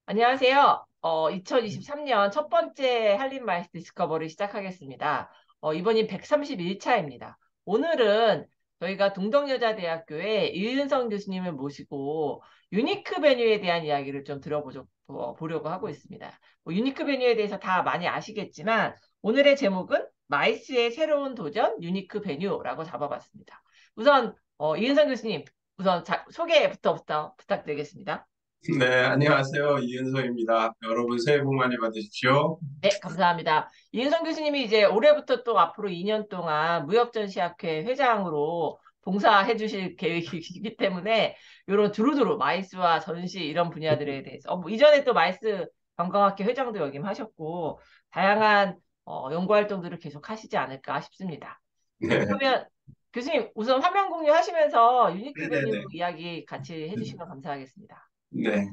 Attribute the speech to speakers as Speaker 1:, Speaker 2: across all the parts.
Speaker 1: 안녕하세요. 2023년 첫 번째 한림 마이스 디스커버리 시작하겠습니다. 이번이 131차입니다. 오늘은 저희가 동덕여자대학교의 이은성 교수님을 모시고 유니크 베뉴에 대한 이야기를 좀 보려고 하고 있습니다. 유니크 베뉴에 대해서 다 많이 아시겠지만 오늘의 제목은 마이스의 새로운 도전 유니크 베뉴라고 잡아봤습니다. 우선 이은성 교수님 우선 소개부터 부탁드리겠습니다.
Speaker 2: 네, 안녕하세요. 이은서입니다. 여러분 새해 복 많이 받으십시오.
Speaker 1: 네, 감사합니다. 이은성 교수님이 이제 올해부터 또 앞으로 2년 동안 무역전시학회 회장으로 봉사해 주실 계획이기 때문에 이런 두루두루 마이스와 전시 이런 분야들에 대해서 뭐 이전에 또 마이스 관광학회 회장도 역임하셨고 다양한 연구 활동들을 계속 하시지 않을까 싶습니다.
Speaker 2: 네,
Speaker 1: 그러면 교수님 우선 화면 공유하시면서 유니크 베뉴
Speaker 2: 네네네.
Speaker 1: 이야기 같이 해주시면 감사하겠습니다.
Speaker 2: 네.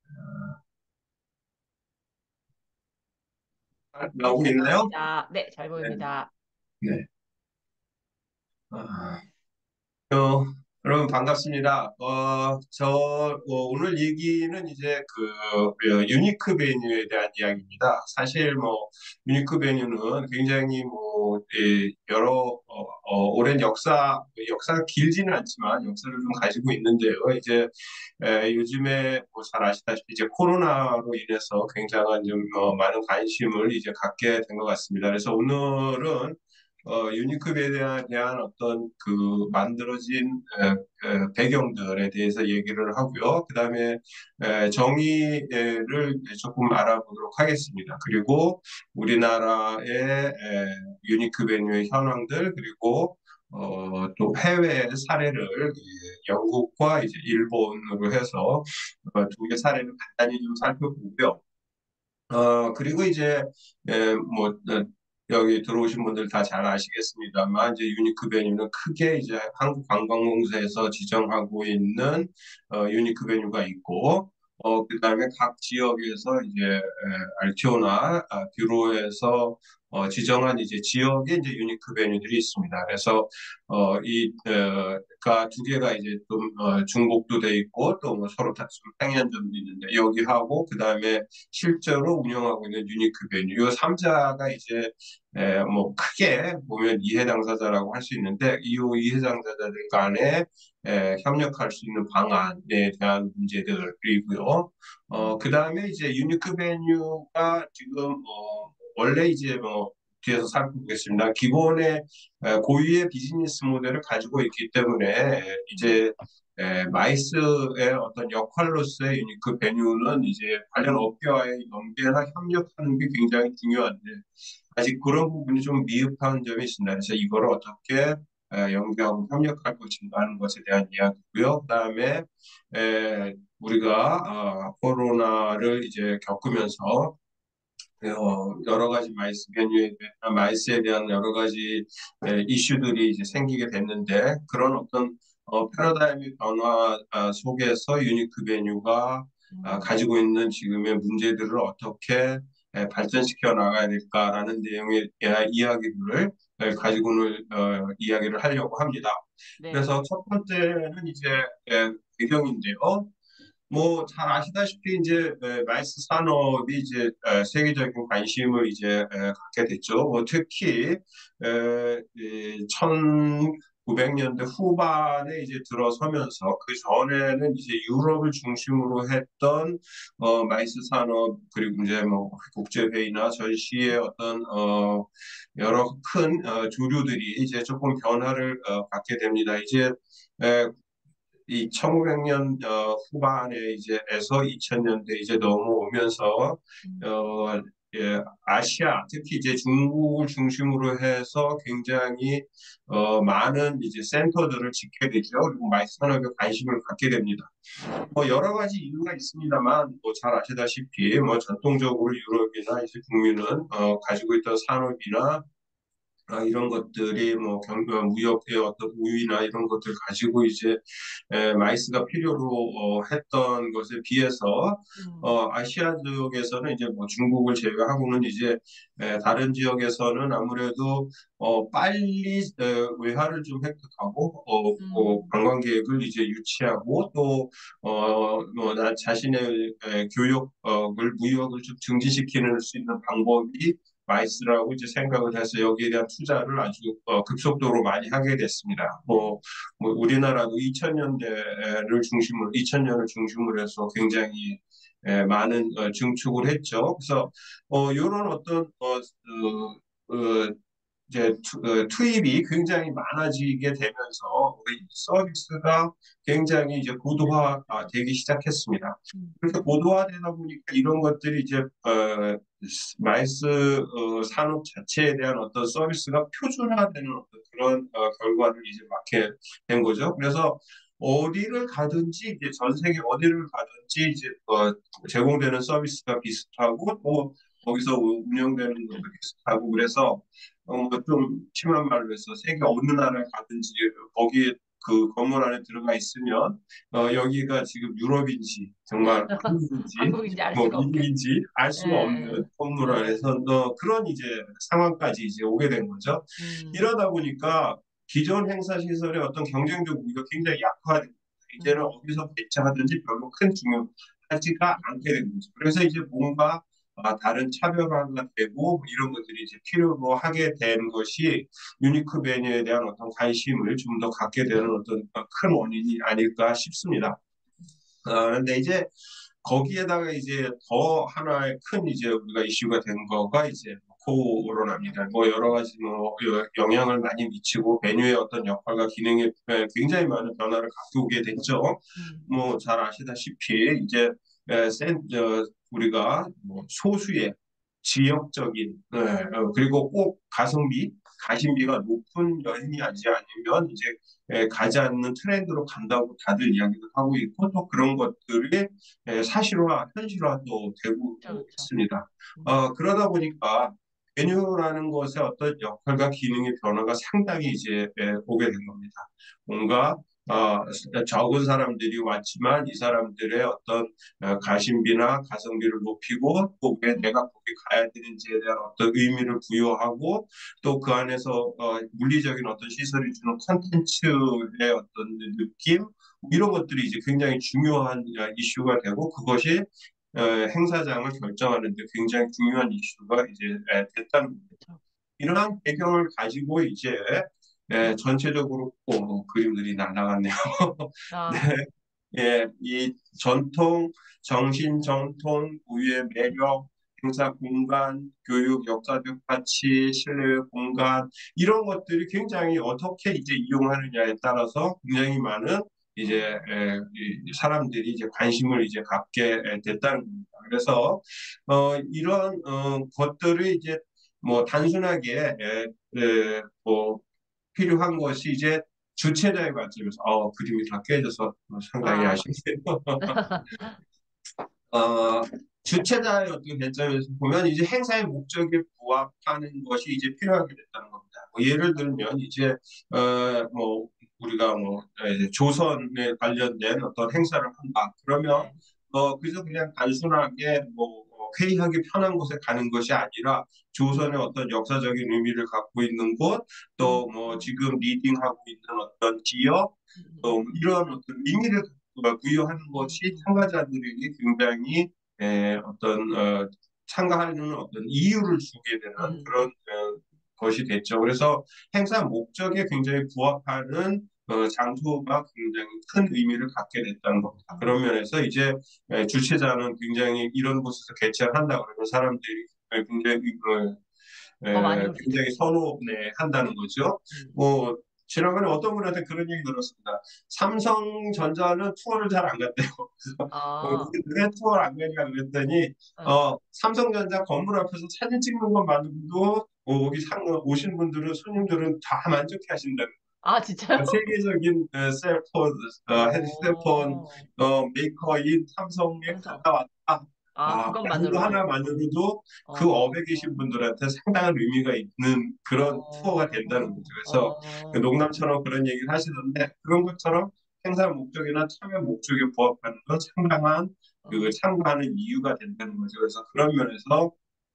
Speaker 1: 네,
Speaker 2: 나오고
Speaker 1: 잘
Speaker 2: 있나요?
Speaker 1: 보입니다. 네, 잘
Speaker 2: 네.
Speaker 1: 보입니다.
Speaker 2: 네. 아, 어, 여러분 반갑습니다. 오늘 얘기는 이제 유니크 베뉴에 대한 이야기입니다. 사실 뭐 유니크 베뉴는 굉장히 여러 오랜 역사가 길지는 않지만 역사를 좀 가지고 있는데요. 이제 요즘에 뭐 잘 아시다시피 이제 코로나로 인해서 굉장한 좀 많은 관심을 이제 갖게 된 것 같습니다. 그래서 오늘은 유니크에 대한 어떤 그 만들어진 배경들에 대해서 얘기를 하고요. 그다음에 정의를 조금 알아보도록 하겠습니다. 그리고 우리나라의 유니크 베뉴의 현황들 그리고 또 해외 사례를 영국과 이제 일본으로 해서 두 개 사례를 간단히 좀 살펴보고요. 그리고 이제, 뭐, 여기 들어오신 분들 다 잘 아시겠습니다만, 이제 유니크 베뉴는 크게 이제 한국관광공사에서 지정하고 있는, 유니크 베뉴가 있고, 그다음에 각 지역에서 이제, 알티오나, 뷰로에서, 지정한 이제 지역의 이제 유니크 베뉴들이 있습니다. 그래서, 두 개가 이제 좀, 중복도 돼 있고, 또 뭐 서로 다좀 상이한 점도 있는데, 여기하고, 그다음에 실제로 운영하고 있는 유니크 베뉴. 이 3자가 이제 뭐 크게 보면 이해 당사자라고 할 수 있는데 이 이해 당사자들 간에 협력할 수 있는 방안에 대한 문제들이고요. 그다음에 이제 유니크 베뉴가 지금 원래 이제 뭐 뒤에서 살펴보겠습니다. 기본의 고유의 비즈니스 모델을 가지고 있기 때문에 이제 마이스의 어떤 역할로서의 유니크 베뉴는 이제 관련 업계와의 연계나 협력하는 게 굉장히 중요한데 아직 그런 부분이 좀 미흡한 점이 있습니다. 그래서 이걸 어떻게 연계하고 협력할 것인가 하는 것에 대한 이야기고요. 그다음에 우리가 코로나를 이제 겪으면서 여러 가지 마이스에 대한 여러 가지 이슈들이 이제 생기게 됐는데 그런 어떤 패러다임의 변화 속에서 유니크 베뉴가
Speaker 1: 음.
Speaker 2: 가지고 있는 지금의 문제들을 어떻게 발전시켜 나가야 될까라는 내용의 이야기들을 가지고는 이야기를 하려고 합니다.
Speaker 1: 네.
Speaker 2: 그래서 첫 번째는 이제 배경인데요. 뭐 잘 아시다시피 이제 마이스 산업이 이제 세계적인 관심을 이제 갖게 됐죠. 뭐 특히 1900년대 후반에 이제 들어서면서 그 전에는 이제 유럽을 중심으로 했던 마이스 산업 그리고 이제 뭐 국제 회의나 전시의 어떤 여러 큰 주류들이 이제 조금 변화를 갖게 됩니다. 이제 이 1500년 후반에 이제에서 2000년대 이제 넘어오면서
Speaker 1: 음.
Speaker 2: 어, 아시아 특히 이제 중국을 중심으로 해서 굉장히 많은 이제 센터들을 짓게 되죠. 그리고 마이스 산업에 관심을 갖게 됩니다. 뭐 여러 가지 이유가 있습니다만 뭐 잘 아시다시피 뭐 전통적으로 유럽이나 이제 북미는 가지고 있던 산업이나 이런 것들이 뭐 무역의 어떤 우위나 이런 것들 가지고 이제 마이스가 필요로 했던 것에 비해서
Speaker 1: 음.
Speaker 2: 아시아 지역에서는 이제 뭐 중국을 제외하고는 이제 다른 지역에서는 아무래도 빨리 외화를 좀 획득하고
Speaker 1: 음.
Speaker 2: 관광객을 이제 유치하고 또 뭐 나 자신의 교육 무역을 좀 증진시키는 수 있는 방법이 마이스라고 이제 생각을 해서 여기에 대한 투자를 아주 급속도로 많이 하게 됐습니다.
Speaker 1: 네.
Speaker 2: 뭐 우리나라도 2000년을 중심으로 해서 굉장히 많은 증축을 했죠. 그래서 이런 어떤 이제 투입이 굉장히 많아지게 되면서 우리 서비스가 굉장히 이제 고도화되기 시작했습니다.
Speaker 1: 음.
Speaker 2: 그렇게 고도화되다 보니까 이런 것들이 이제 마이스 산업 자체에 대한 어떤 서비스가 표준화되는 어떤 그런 결과를 이제 낳게 된 거죠. 그래서 어디를 가든지 이제 전 세계 어디를 가든지 이제 제공되는 서비스가 비슷하고 또 거기서 운영되는 것도 비슷하고 그래서 뭐좀 심한 말로 해서 세계 어느 나라에 가든지 거기에 그 건물 안에 들어가 있으면 여기가 지금 유럽인지 정말 한국인지
Speaker 1: 한국인지 알
Speaker 2: 뭐
Speaker 1: 수가 없게.
Speaker 2: 미국인지 알
Speaker 1: 예,
Speaker 2: 수가 없는
Speaker 1: 예,
Speaker 2: 건물
Speaker 1: 예.
Speaker 2: 안에서 그런 이제 상황까지 이제 오게 된 거죠.
Speaker 1: 음,
Speaker 2: 이러다 보니까 기존 행사 시설의 어떤 경쟁적 우위가 굉장히 약화된 이제는
Speaker 1: 음,
Speaker 2: 어디서 배치하든지 별로 큰 중요하지가 않게 된 거죠. 그래서 이제 뭔가 다른 차별화가 되고 뭐 이런 것들이 이제 필요로 하게 된 것이 유니크 베뉴에 대한 어떤 관심을 좀 더 갖게 되는 어떤 큰 원인이 아닐까 싶습니다. 그런데 이제 거기에다가 이제 더 하나의 큰 이제 우리가 이슈가 된 거가 이제 코로나입니다. 뭐 여러 가지 뭐 영향을 많이 미치고 베뉴의 어떤 역할과 기능에 굉장히 많은 변화를 가져오게 됐죠.
Speaker 1: 음,
Speaker 2: 뭐 잘 아시다시피 이제 우리가 뭐 소수의 지역적인 그리고 꼭 가성비가 높은 여행이 아니지 않으면 이제 가지 않는 트렌드로 간다고 다들 이야기를 하고 있고 또 그런 것들이 사실화, 현실화도 되고
Speaker 1: 그렇죠.
Speaker 2: 있습니다.
Speaker 1: 음,
Speaker 2: 그러다 보니까 메뉴라는 것의 어떤 역할과 기능의 변화가 상당히 이제 오게 된 겁니다. 뭔가 어, 적은 사람들이 왔지만 이 사람들의 어떤 가심비나 가성비를 높이고 또 왜
Speaker 1: 음,
Speaker 2: 내가 거기 가야 되는지에 대한 어떤 의미를 부여하고 또 그 안에서 물리적인 어떤 시설이 주는 콘텐츠의 어떤 느낌 이런 것들이 이제 굉장히 중요한 이슈가 되고 그것이 행사장을 결정하는 데 굉장히 중요한 이슈가 이제 됐다는 겁니다.
Speaker 1: 그렇죠.
Speaker 2: 이러한 배경을 가지고 이제 전체적으로 그림들이 날아갔네요. 네,
Speaker 1: 아,
Speaker 2: 이 정신 전통, 우유의 매력, 행사 공간, 교육, 역사적 가치, 신뢰의 공간, 이런 것들이 굉장히 어떻게 이제 이용하느냐에 따라서 굉장히 많은 이제 이 사람들이 이제 관심을 이제 갖게 됐다는 겁니다. 그래서 이런 것들이 이제 뭐 단순하게 뭐 필요한 것이 이제 주최자의 관점에서 그림이 다 깨져서 상당히
Speaker 1: 아,
Speaker 2: 아쉽네요. 어, 주최자의 어떤 관점에서 보면 이제 행사의 목적에 부합하는 것이 이제 필요하게 됐다는 겁니다. 뭐 예를 들면 이제 뭐 우리가 뭐 조선에 관련된 어떤 행사를 한다. 그러면
Speaker 1: 네.
Speaker 2: 그래서 그냥 단순하게 뭐 회의하기 편한 곳에 가는 것이 아니라
Speaker 1: 음,
Speaker 2: 조선의 어떤 역사적인 의미를 갖고 있는 곳, 또 뭐
Speaker 1: 음,
Speaker 2: 지금 리딩하고 있는 어떤 기업, 또
Speaker 1: 음,
Speaker 2: 이런 어떤 의미를 부여하는 것이
Speaker 1: 음,
Speaker 2: 참가자들에게 굉장히 어떤 참가하는 어떤 이유를 주게 되는 그런
Speaker 1: 음,
Speaker 2: 것이 됐죠. 그래서 행사 목적에 굉장히 부합하는 장소가 굉장히 큰 의미를 갖게 됐다는 겁니다. 그런
Speaker 1: 음.
Speaker 2: 면에서 이제 주최자는 굉장히 이런 곳에서 개최를 한다 그러면 사람들이 굉장히
Speaker 1: 더 많이 올 수도
Speaker 2: 굉장히
Speaker 1: 있고.
Speaker 2: 선호한다는 거죠.
Speaker 1: 음.
Speaker 2: 뭐 지난번에 어떤 분한테 그런 얘기 들었습니다. 삼성전자는 투어를 잘 안 갔대요. 그래서
Speaker 1: 아,
Speaker 2: 왜 투어를 안 가냐 그랬더니
Speaker 1: 네.
Speaker 2: 삼성전자 건물 앞에서 사진 찍는 것만으로도 여기 오신 분들은 손님들은 다 만족해 하신다는
Speaker 1: 아, 진짜요?
Speaker 2: 세계적인 셀폰, 핸드폰
Speaker 1: 오,
Speaker 2: 메이커인 삼성에
Speaker 1: 삼성.
Speaker 2: 갔다 왔다.
Speaker 1: 아,
Speaker 2: 그
Speaker 1: 그것만으로도.
Speaker 2: 하나만으로도 그
Speaker 1: 어,
Speaker 2: 업에 계신 분들한테 상당한 의미가 있는 그런 투어가
Speaker 1: 어,
Speaker 2: 된다는 거죠. 그래서
Speaker 1: 어,
Speaker 2: 농담처럼 그런 얘기를 하시던데 그런 것처럼 행사 목적이나 참여 목적에 부합하는 건 상당한 그
Speaker 1: 어,
Speaker 2: 참가하는 이유가 된다는 거죠. 그래서 그런 면에서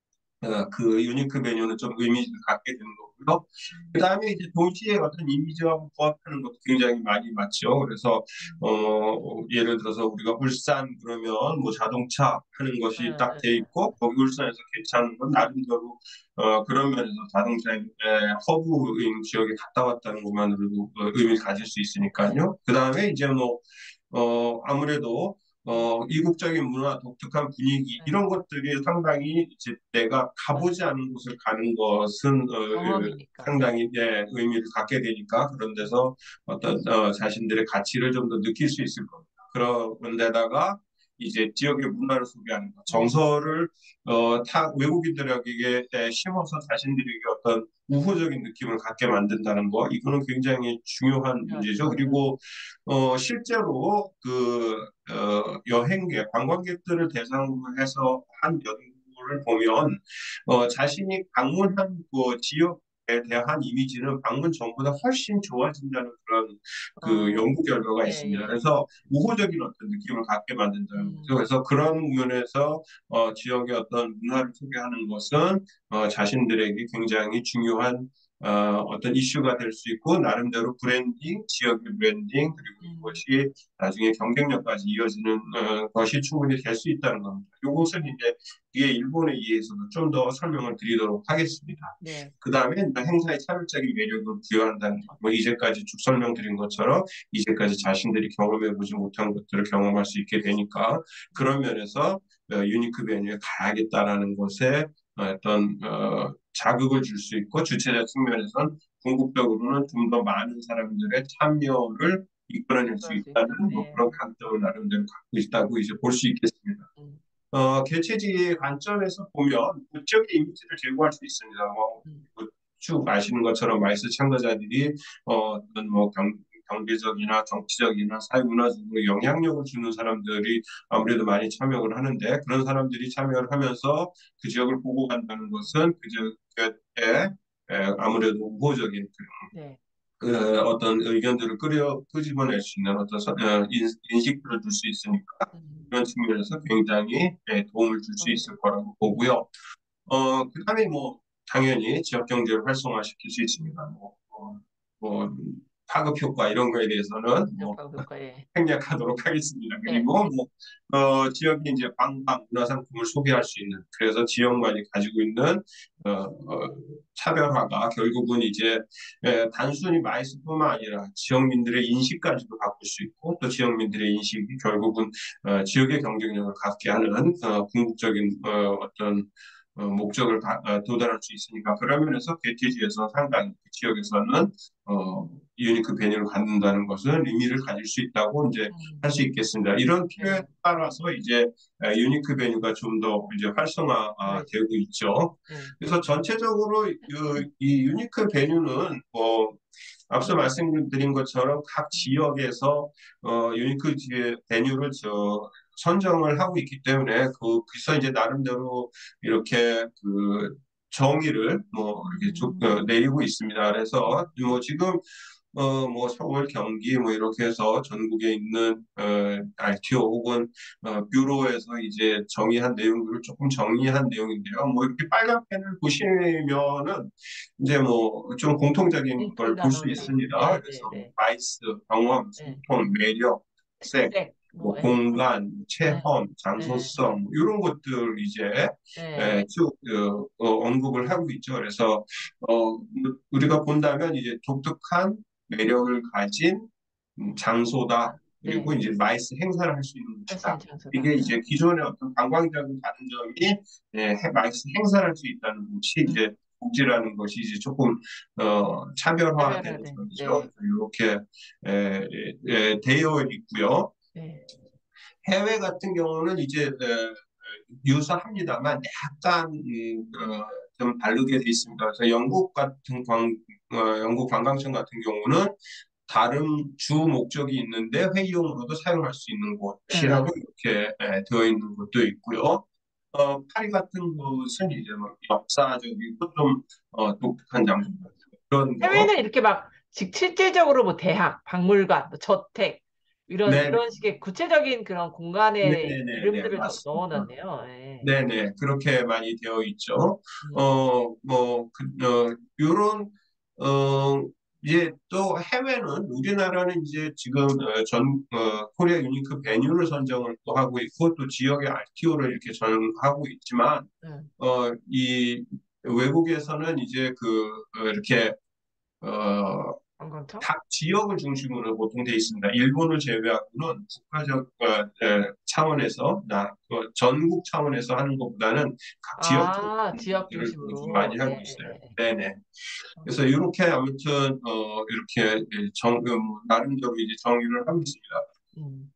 Speaker 2: 그 유니크 메뉴는 좀 의미를 갖게 되는 거고요. 그
Speaker 1: 음,
Speaker 2: 다음에 이제 도시의 어떤 이미지하고 부합하는 것도 굉장히 많이 맞죠. 그래서,
Speaker 1: 음,
Speaker 2: 예를 들어서 우리가 울산 그러면 뭐 자동차 하는 것이 딱 돼
Speaker 1: 음,
Speaker 2: 있고, 거기 울산에서 괜찮은 건 나름대로, 그런 면에서 자동차의 허브인 지역에 갔다 왔다는 것만으로도 의미를 가질 수
Speaker 1: 네.
Speaker 2: 있으니까요. 그 다음에 이제 뭐, 아무래도
Speaker 1: 음,
Speaker 2: 이국적인 문화, 독특한 분위기
Speaker 1: 네.
Speaker 2: 이런 것들이 상당히 이제 내가 가보지
Speaker 1: 맞아요.
Speaker 2: 않은 곳을 가는 것은
Speaker 1: 경험이니까. 네.
Speaker 2: 상당히 의미를 갖게 되니까 그런
Speaker 1: 음,
Speaker 2: 데서 어떤 자신들의 가치를 좀 더 느낄 수 있을 겁니다. 그런 데다가 이제 지역의 문화를 소개하는 것,
Speaker 1: 음,
Speaker 2: 정서를 외국인들에게 심어서 자신들에게 어떤 우호적인 느낌을 갖게 만든다는 거, 이거는 굉장히 중요한 문제죠.
Speaker 1: 중요하죠.
Speaker 2: 그리고 실제로 여행객, 관광객들을 대상으로 해서 한 연구를 보면 자신이 방문한 그 지역에 대한 이미지는 방문 전보다 훨씬 좋아진다는 그런 그
Speaker 1: 어,
Speaker 2: 연구 결과가
Speaker 1: 예,
Speaker 2: 있습니다.
Speaker 1: 예.
Speaker 2: 그래서 우호적인 어떤 느낌을 갖게 만든다는 거죠.
Speaker 1: 음,
Speaker 2: 그래서 그런 면에서 지역의 어떤 문화를 소개하는 것은 자신들에게 굉장히 중요한 어떤 이슈가 될 수 있고 나름대로 브랜딩, 지역의 브랜딩 그리고
Speaker 1: 음,
Speaker 2: 이것이 나중에 경쟁력까지 이어지는 것이 충분히 될 수 있다는 겁니다. 이것은 이제 뒤에 일본에 의해서도 좀 더 설명을 드리도록 하겠습니다.
Speaker 1: 네.
Speaker 2: 그 다음에 행사의 차별적인 매력을 부여한다는 것, 뭐 이제까지 쭉 설명드린 것처럼 이제까지 자신들이 경험해보지 못한 것들을 경험할 수 있게 되니까 그런 면에서 유니크 베뉴에 가야겠다라는 것에 어떤 자극을 줄 수 있고 주최자 측면에선 궁극적으로는 좀 더 많은 사람들의 참여를 이끌어낼 수
Speaker 1: 그럴 수
Speaker 2: 있다는
Speaker 1: 있다.
Speaker 2: 뭐
Speaker 1: 네.
Speaker 2: 그런 강점을 나름대로 갖고 있다고 이제 볼 수 있겠습니다.
Speaker 1: 음,
Speaker 2: 개최지의 관점에서 보면 그 지역의 이미지를 제고할 수 있습니다.
Speaker 1: 음,
Speaker 2: 쭉 아시는 것처럼 마이스 참가자들이 어떤 뭐 경제적이나 정치적이나 사회문화적으로 영향력을 주는 사람들이 아무래도 많이 참여를 하는데 그런 사람들이 참여를 하면서 그 지역을 보고 간다는 것은 그 지역에 아무래도 우호적인
Speaker 1: 네.
Speaker 2: 어떤 의견들을 끄집어낼 수 있는 어떤 인식들을 줄 수 있으니까
Speaker 1: 음,
Speaker 2: 그런 측면에서 굉장히 도움을 줄 수
Speaker 1: 도움이
Speaker 2: 있을
Speaker 1: 돼.
Speaker 2: 거라고 보고요. 그다음에 뭐 당연히 지역 경제를 활성화시킬 수 있습니다. 뭐 파급 효과 이런 거에 대해서는 뭐
Speaker 1: 지역하고 교과에.
Speaker 2: 생략하도록 하겠습니다.
Speaker 1: 네.
Speaker 2: 그리고 뭐 지역이 이제 관광 문화상품을 소개할 수 있는 그래서 지역만이 가지고 있는 차별화가 결국은 이제 단순히 마이스뿐만 아니라 지역민들의 인식까지도 바꿀 수 있고 또 지역민들의 인식이 결국은 지역의 경쟁력을 갖게 하는 궁극적인 어떤 목적을 도달할 수 있으니까 그런 면에서 개최지에서 상당히 그 지역에서는 유니크 베뉴를 갖는다는 것은 의미를 가질 수 있다고 이제 할
Speaker 1: 음,
Speaker 2: 수 있겠습니다. 이런 필요에
Speaker 1: 네.
Speaker 2: 따라서 이제 유니크 베뉴가 좀 더 이제 활성화되고
Speaker 1: 그러지.
Speaker 2: 있죠.
Speaker 1: 네.
Speaker 2: 그래서 전체적으로 이 유니크 베뉴는 뭐 앞서 말씀드린 것처럼 각 지역에서 유니크 베뉴를 선정을 하고 있기 때문에 거기서 이제 나름대로 이렇게 그 정의를 뭐 이렇게 쭉
Speaker 1: 음,
Speaker 2: 내리고 있습니다. 그래서
Speaker 1: 음,
Speaker 2: 뭐 지금 뭐 서울, 경기 뭐 이렇게 해서 전국에 있는 RTO 혹은 뷰로에서 이제 정의한 내용들을 조금 정리한 내용인데요. 뭐 이렇게 빨간 펜을 보시면은 이제 뭐 좀 공통적인 걸
Speaker 1: 공통
Speaker 2: 볼 수
Speaker 1: 단어들이.
Speaker 2: 있습니다.
Speaker 1: 네, 네,
Speaker 2: 그래서 뭐
Speaker 1: 네.
Speaker 2: 바이스, 경험,
Speaker 1: 네.
Speaker 2: 소통, 매력, 색,
Speaker 1: 특색.
Speaker 2: 뭐
Speaker 1: 뭐, 예.
Speaker 2: 공간,
Speaker 1: 네.
Speaker 2: 체험,
Speaker 1: 네.
Speaker 2: 장소성 뭐 이런 것들 이제
Speaker 1: 네.
Speaker 2: 쭉 언급을 하고 있죠. 그래서 우리가 본다면 이제 독특한 매력을 가진 장소다. 그리고
Speaker 1: 네.
Speaker 2: 이제 마이스 행사를 할 수 있는
Speaker 1: 할 수 있는
Speaker 2: 곳이다.
Speaker 1: 장소다.
Speaker 2: 이게 이제 기존의 어떤 관광객을 가는 점이 마이스 행사를 할 수 있다는 곳이
Speaker 1: 음,
Speaker 2: 이제 복지라는 것이 이제 조금 차별화되는
Speaker 1: 차별화된.
Speaker 2: 점이죠.
Speaker 1: 네.
Speaker 2: 이렇게 되어 있고요.
Speaker 1: 네.
Speaker 2: 해외 같은 경우는 이제 유사합니다만 약간 좀 다르게 돼 있습니다. 그래서 영국 관광청 같은 경우는 다른 주 목적이 있는데 회의용으로도 사용할 수 있는 곳이라고
Speaker 1: 네.
Speaker 2: 이렇게 되어 있는 곳도 있고요. 파리 같은 곳은 이제 뭐 역사적이고 좀 독특한 장소
Speaker 1: 음.
Speaker 2: 그런 거.
Speaker 1: 해외는 이렇게 막 실질적으로 뭐 대학, 박물관, 뭐 저택
Speaker 2: 네네,
Speaker 1: 이런 식의 구체적인 그런 공간의
Speaker 2: 네네네,
Speaker 1: 이름들을
Speaker 2: 맞습니다.
Speaker 1: 넣어놨네요. 예.
Speaker 2: 네네, 그렇게 많이 되어 있죠.
Speaker 1: 음.
Speaker 2: 요런, 어, 이제 또 해외는, 우리나라는 이제 지금, 코리아 유니크 베뉴를 선정을 또 하고 있고, 또 지역의 RTO를 이렇게 전하고 있지만,
Speaker 1: 음.
Speaker 2: 이 외국에서는 이제 이렇게, 어,
Speaker 1: 관광청?
Speaker 2: 각 지역을 중심으로 보통 돼 있습니다. 일본을 제외하고는 국가적 차원에서 전국 차원에서 하는 것보다는 각 지역
Speaker 1: 아, 지역
Speaker 2: 쪽들을 좀 많이
Speaker 1: 중심으로. 예,
Speaker 2: 하고
Speaker 1: 예,
Speaker 2: 있어요.
Speaker 1: 예.
Speaker 2: 네네.
Speaker 1: 어,
Speaker 2: 그래서 이렇게 아무튼 이렇게 나름대로 이제 정의를 하고 있습니다.
Speaker 1: 음.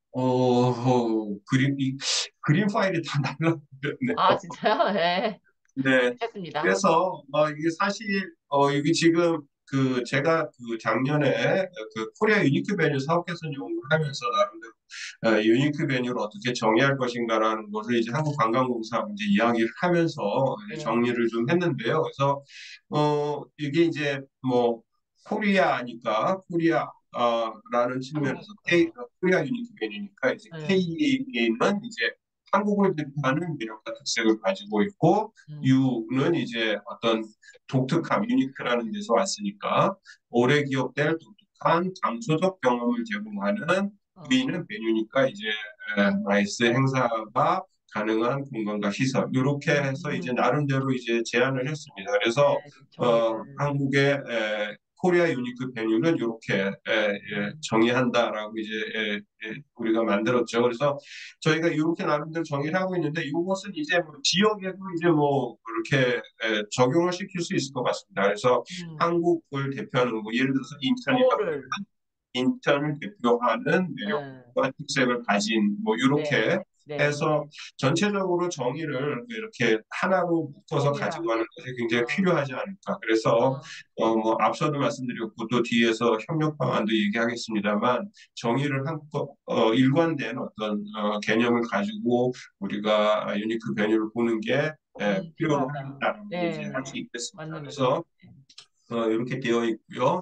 Speaker 2: 그림 파일이 다
Speaker 1: 아,
Speaker 2: 날라버렸네요.
Speaker 1: 진짜요? 예.
Speaker 2: 네.
Speaker 1: 했습니다.
Speaker 2: 그래서 이게 사실 이게 지금 제가 작년에 코리아 유니크 베뉴 사업 개선 연구를 하면서 나름대로 유니크 베뉴를 어떻게 정의할 것인가라는 것을 이제 한국관광공사하고 이제 이야기를 하면서
Speaker 1: 예.
Speaker 2: 정리를 좀 했는데요. 그래서 이게 이제 뭐 코리아니까 라는 측면에서
Speaker 1: 한국, 어,
Speaker 2: 코리아 유니크 베뉴니까 이제
Speaker 1: 예.
Speaker 2: K는 이제 한국을 대표하는 매력과 특색을 가지고 있고
Speaker 1: 음.
Speaker 2: U는 이제 어떤 독특함, 유니크라는 데서 왔으니까 오래 기억될 독특한 장소적 경험을 제공하는
Speaker 1: 어,
Speaker 2: V는 메뉴니까 이제 라이스 행사가 가능한 공간과 시설 이렇게 해서 이제
Speaker 1: 음,
Speaker 2: 나름대로 이제 제안을 했습니다. 그래서
Speaker 1: 네, 정의를.
Speaker 2: 한국의 코리아 유니크 베뉴는 이렇게
Speaker 1: 음,
Speaker 2: 정의한다라고 이제 우리가 만들었죠. 그래서 저희가 이렇게 나름대로 정의를 하고 있는데 이것은 이제 뭐 지역에도 이제 뭐 그렇게 적용을 시킬 수 있을 것 같습니다. 그래서
Speaker 1: 음.
Speaker 2: 한국을 대표하는 뭐 예를 들어서 인천이라고 하면
Speaker 1: 서울을,
Speaker 2: 인천을 대표하는
Speaker 1: 예.
Speaker 2: 매력과 특색을 가진 뭐
Speaker 1: 네,
Speaker 2: 이렇게
Speaker 1: 네.
Speaker 2: 해서 전체적으로 정의를 이렇게 하나로 묶어서
Speaker 1: 통일하고,
Speaker 2: 가지고 가는 것이 굉장히
Speaker 1: 어,
Speaker 2: 필요하지 않을까. 그래서
Speaker 1: 어,
Speaker 2: 뭐 앞서도 말씀드렸고 또 뒤에서 협력 방안도 얘기하겠습니다만 정의를 일관된 어떤 개념을 가지고 우리가 유니크 베뉴를 보는 게
Speaker 1: 필요하다.
Speaker 2: 필요하다고 이제 할 수
Speaker 1: 네,
Speaker 2: 있겠습니다.
Speaker 1: 맞는
Speaker 2: 그래서
Speaker 1: 말씀이세요.
Speaker 2: 이렇게 되어 있고요.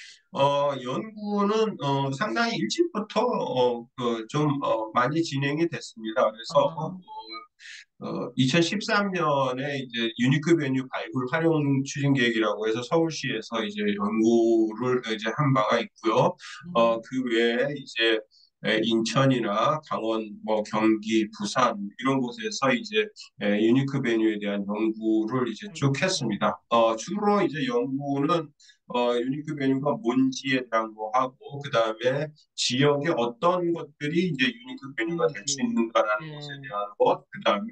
Speaker 2: 연구는 상당히 일찍부터 좀 많이 진행이 됐습니다. 그래서
Speaker 1: 어,
Speaker 2: 2013년에 이제 유니크 베뉴 발굴 활용 추진 계획이라고 해서 서울시에서 이제 연구를 이제 한 바가 있고요.
Speaker 1: 음,
Speaker 2: 그 외에 이제 인천이나 강원, 뭐 경기, 부산 이런 곳에서 이제 유니크 베뉴에 대한 연구를 이제 쭉
Speaker 1: 네.
Speaker 2: 했습니다. 주로 이제 연구는 유니크 베뉴가 뭔지에 대한 거 하고 그다음에 지역에 어떤 것들이 이제 유니크 베뉴가 될 수
Speaker 1: 있는지,
Speaker 2: 있는가라는 것에
Speaker 1: 네.
Speaker 2: 대한 것, 그다음에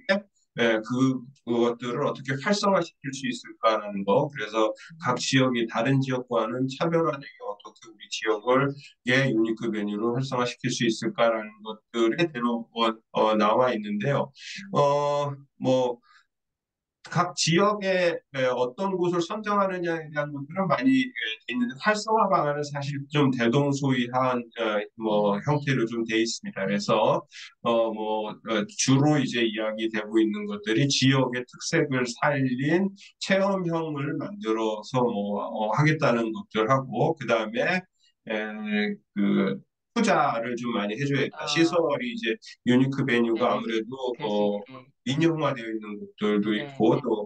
Speaker 2: 그것들을 어떻게 활성화시킬 수 있을까라는 거. 그래서 각
Speaker 1: 음,
Speaker 2: 지역이 다른 지역과는 차별화되게 어떻게 우리 지역을 유니크 메뉴로 활성화시킬 수 있을까라는 것들이 대로 나와 있는데요. 뭐 각 지역에 어떤 곳을 선정하느냐에 대한 것들은 많이 돼 있는데 활성화 방안은 사실 좀 대동소이한 뭐
Speaker 1: 음,
Speaker 2: 형태로 좀 돼 있습니다.
Speaker 1: 음,
Speaker 2: 그래서 주로 이제 이야기되고 있는 것들이 지역의 특색을 살린 체험형을 만들어서 뭐 하겠다는 것들하고 그다음에 그 투자를 좀 많이 해줘야겠다.
Speaker 1: 아,
Speaker 2: 시설이 이제 유니크 베뉴가
Speaker 1: 네.
Speaker 2: 아무래도
Speaker 1: 될 수 있게,
Speaker 2: 민영화되어 있는 곳들도
Speaker 1: 네.
Speaker 2: 있고 또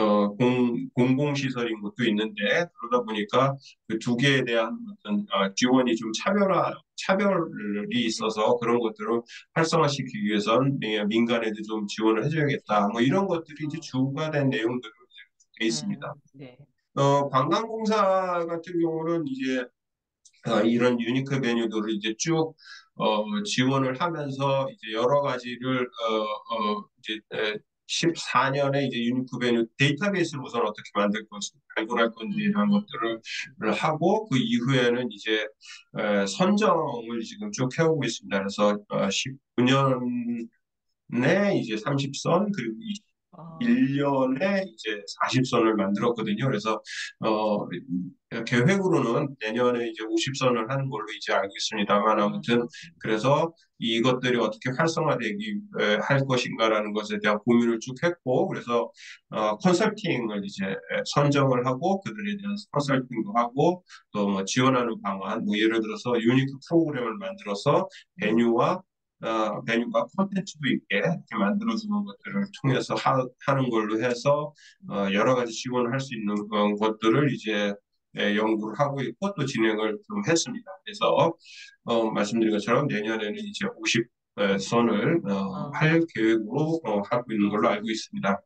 Speaker 2: 공공시설인 것도 있는데 그러다 보니까 그 두 개에 대한 어떤 지원이 좀 차별이 있어서 그런 것들을 활성화시키기 위해선 민간에도 좀 지원을 해줘야겠다. 뭐 이런 것들이 이제
Speaker 1: 어,
Speaker 2: 주가 된 내용들로 돼 있습니다.
Speaker 1: 네.
Speaker 2: 관광공사 같은 경우는 이제 이런 유니크 메뉴들을 이제 쭉 지원을 하면서 이제 여러 가지를 이제 14년에 이제 유니크 메뉴 데이터베이스를 우선 어떻게 만들 것인지 발굴할 건지에 대한
Speaker 1: 음,
Speaker 2: 것들을 하고 그 이후에는 이제 선정을 지금 쭉 해오고 있습니다. 그래서 19년에 이제 30선 그리고
Speaker 1: 어,
Speaker 2: 1년에 이제 40선을 만들었거든요. 그래서 어, 계획으로는 내년에 이제 50선을 하는 걸로 이제 알고 있습니다만 아무튼
Speaker 1: 음,
Speaker 2: 그래서 이것들이 어떻게 활성화되기 할 것인가라는 것에 대한 고민을 쭉 했고 그래서 컨설팅을 이제 선정을 하고 그들에 대한 컨설팅도 하고 또 뭐 지원하는 방안 뭐 예를 들어서 유니크 프로그램을 만들어서
Speaker 1: 음,
Speaker 2: 베뉴와 메뉴가 콘텐츠도 있게 이렇게 만들어주는 것들을 통해서 하는 걸로 해서 여러 가지 지원을 할 수 있는 것들을 이제 연구를 하고 있고 또 진행을 좀 했습니다.
Speaker 1: 음,
Speaker 2: 그래서 말씀드린 것처럼 내년에는 이제 50선을
Speaker 1: 어,
Speaker 2: 할 계획으로 하고 있는
Speaker 1: 어,
Speaker 2: 걸로 알고 있습니다.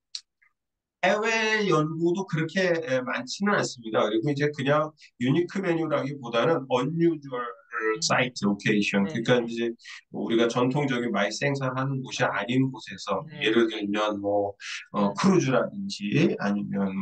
Speaker 2: 해외 연구도 그렇게 많지는 않습니다. 그리고 이제 그냥 유니크 메뉴라기보다는 unusual site location. 그러니까
Speaker 1: 네네네.
Speaker 2: 이제 우리가 전통적인 마이스 생산하는 곳이
Speaker 1: 어,
Speaker 2: 아닌 곳에서 예를
Speaker 1: 네네.
Speaker 2: 들면 뭐
Speaker 1: 음,
Speaker 2: 크루즈라든지 아니면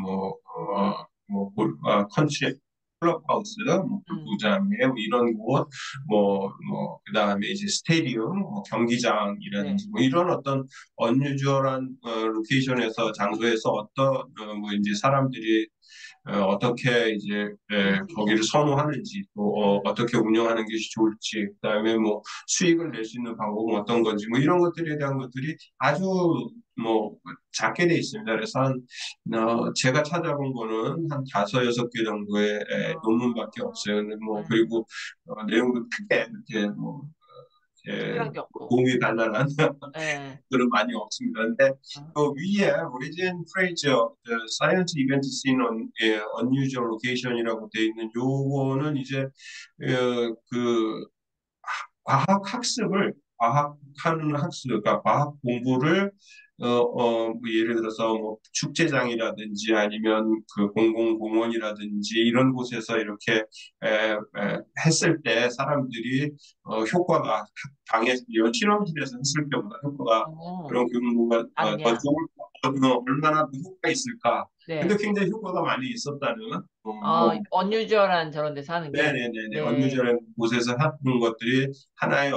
Speaker 2: 컨트리 클럽하우스, 뭐
Speaker 1: 음,
Speaker 2: 골프장에 뭐 이런 곳, 그다음에 이제 스테디움, 뭐
Speaker 1: 네.
Speaker 2: 경기장이라든지 뭐 이런 어떤 언유저한 로케이션에서 장소에서 뭐 이제 사람들이 떻게 이제 거기를
Speaker 1: 움직이는지.
Speaker 2: 선호하는지 또
Speaker 1: 음,
Speaker 2: 떻게 운영하는 것이 좋을지 그다음에 뭐 수익을 낼 수 있는 방법은 어떤 건지 뭐 이런 것들에 대한 것들이 아주 뭐 작게 돼 있습니다. 그래서 제가 찾아본 거는 한 다섯 여섯 개 정도의 논문밖에
Speaker 1: 어,
Speaker 2: 없어요. 근데 뭐
Speaker 1: 네.
Speaker 2: 그리고 내용도 크게 이렇게 뭐
Speaker 1: 특이한 게 없고.
Speaker 2: 도움이 갈 만한
Speaker 1: 네.
Speaker 2: 들은 많이 없습니다. 근데
Speaker 1: 어,
Speaker 2: 그 위에 오리진 프레이저 사이언스 이벤트 씬 unusual location이라고 돼 있는 요거는 이제 그 과학 학습을 과학하는 학습, 그러니까 과학 공부를 뭐 예를 들어서 뭐 축제장이라든지 아니면 그 공공공원이라든지 이런 곳에서 이렇게 했을 때 사람들이 효과가 방에서 실험실에서 했을 때보다 효과가
Speaker 1: 어,
Speaker 2: 그런 경우가 더
Speaker 1: 아니냐.
Speaker 2: 좋을 얼마나 더 효과가 있을까? 근데
Speaker 1: 네.
Speaker 2: 굉장히 효과가 많이 있었다는 뭐
Speaker 1: 언유저한 저런 데서 하는 게.
Speaker 2: 네네네네.
Speaker 1: 네.
Speaker 2: 언유절의 곳에서 하는 것들이 하나의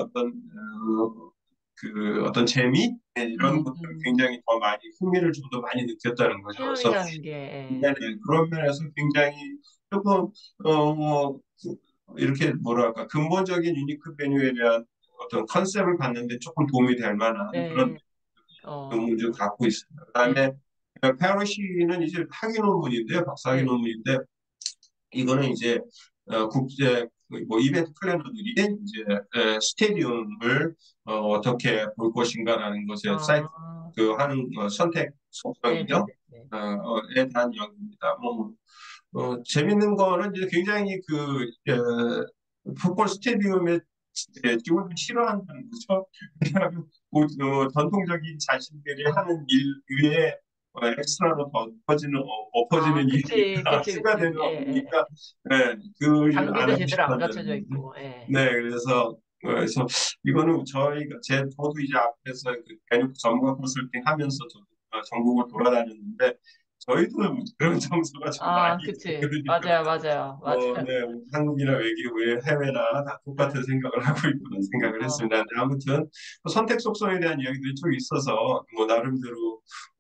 Speaker 2: 어떤 재미? 네, 이런
Speaker 1: 음,
Speaker 2: 것들을
Speaker 1: 음.
Speaker 2: 굉장히 더 많이, 흥미를 좀 더 많이 느꼈다는 거죠. 그래서,
Speaker 1: 체험이라는 게, 예.
Speaker 2: 네네. 그런 면에서 굉장히 조금, 뭐, 이렇게 뭐랄까, 근본적인 유니크 메뉴에 대한 어떤 컨셉을 갖는데 조금 도움이 될 만한 그런
Speaker 1: 네. 어,
Speaker 2: 논문을 좀 갖고 있습니다.
Speaker 1: 네.
Speaker 2: 그다음에, 페러시는 이제 학위 논문인데요. 박사학위
Speaker 1: 네.
Speaker 2: 논문인데, 이거는 이제 국제 뭐 이벤트 플래너들이 이제 스테디움을 떻게 볼 것인가라는 것에 사이트
Speaker 1: 아,
Speaker 2: 그 하는 선택
Speaker 1: 네네네.
Speaker 2: 속성이죠.
Speaker 1: 네.
Speaker 2: 에 대한 이야기입니다. 재밌는 거는 이제 굉장히 풋볼 스테디움에 지원을 싫어한다는 거죠. 왜냐하면 전통적인 자신들이 하는 일 위에 엑스트라로 더 엎어지는
Speaker 1: 그치,
Speaker 2: 일이니까
Speaker 1: 그치,
Speaker 2: 추가되는
Speaker 1: 그치. 예, 예. 예.
Speaker 2: 업무니까 그 일을 안
Speaker 1: 장비도
Speaker 2: 하고
Speaker 1: 제대로 안
Speaker 2: 싶어한다는
Speaker 1: 갖춰져
Speaker 2: 거죠.
Speaker 1: 있고, 예.
Speaker 2: 네, 그래서 이거는 저도 이제 앞에서 그 대륙 전문 컨설팅 하면서 저도 전국을 돌아다녔는데 저희도 그런 정서가 좀 많이
Speaker 1: 그치.
Speaker 2: 있거든요.
Speaker 1: 맞아요, 맞아요, 맞아요.
Speaker 2: 네, 한국이나 외국의 해외나 다 똑같은
Speaker 1: 예.
Speaker 2: 생각을 하고 있구나 생각을
Speaker 1: 어,
Speaker 2: 했습니다. 근데 아무튼 선택 속성에 대한 이야기들이 좀 있어서 뭐 나름대로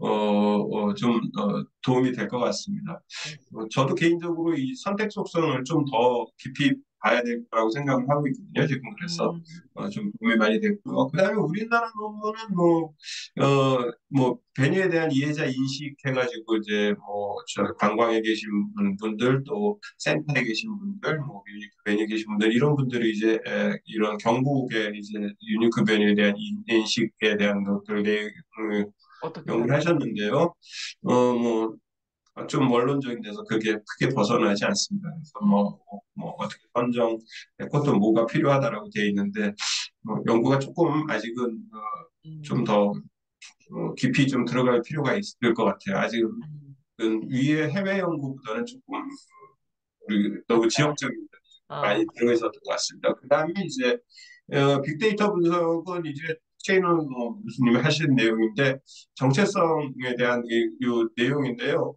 Speaker 2: 도움이 될 것 같습니다.
Speaker 1: 네.
Speaker 2: 저도 개인적으로 이 선택 속성을 좀 더 깊이 봐야 될 거라고 생각을 하고 있거든요. 지금 그래서
Speaker 1: 음,
Speaker 2: 좀 도움이 많이 됐고요. 그다음에 우리나라 논문은 뭐 베니에 대한 이해자 인식 해가지고 이제 저 관광에 계신 분들 또 센터에 계신 분들 뭐 유니크 베니에 계신 분들 이런 분들이 이제 이런 경북의 이제 유니크 베니에 대한 인식에 대한 것들
Speaker 1: 어떻게
Speaker 2: 연구를
Speaker 1: 생각해요?
Speaker 2: 하셨는데요. 뭐 좀 원론적인 데서 그게 크게 벗어나지 않습니다. 그래서
Speaker 1: 음,
Speaker 2: 어떻게 선정, 그것도 뭐가 필요하다라고 되어 있는데, 연구가 조금 아직은 좀
Speaker 1: 음,
Speaker 2: 더 깊이 좀 들어갈 필요가 있을 것 같아요. 아직은
Speaker 1: 음.
Speaker 2: 위의 해외 연구보다는 조금 우리 너무
Speaker 1: 맞아요.
Speaker 2: 지역적인 데
Speaker 1: 어,
Speaker 2: 많이 들어 있었던 것 같습니다. 그 다음에 이제 빅데이터 분석은 이제 체인은 교수님이 하신 내용인데 정체성에 대한 이 내용인데요.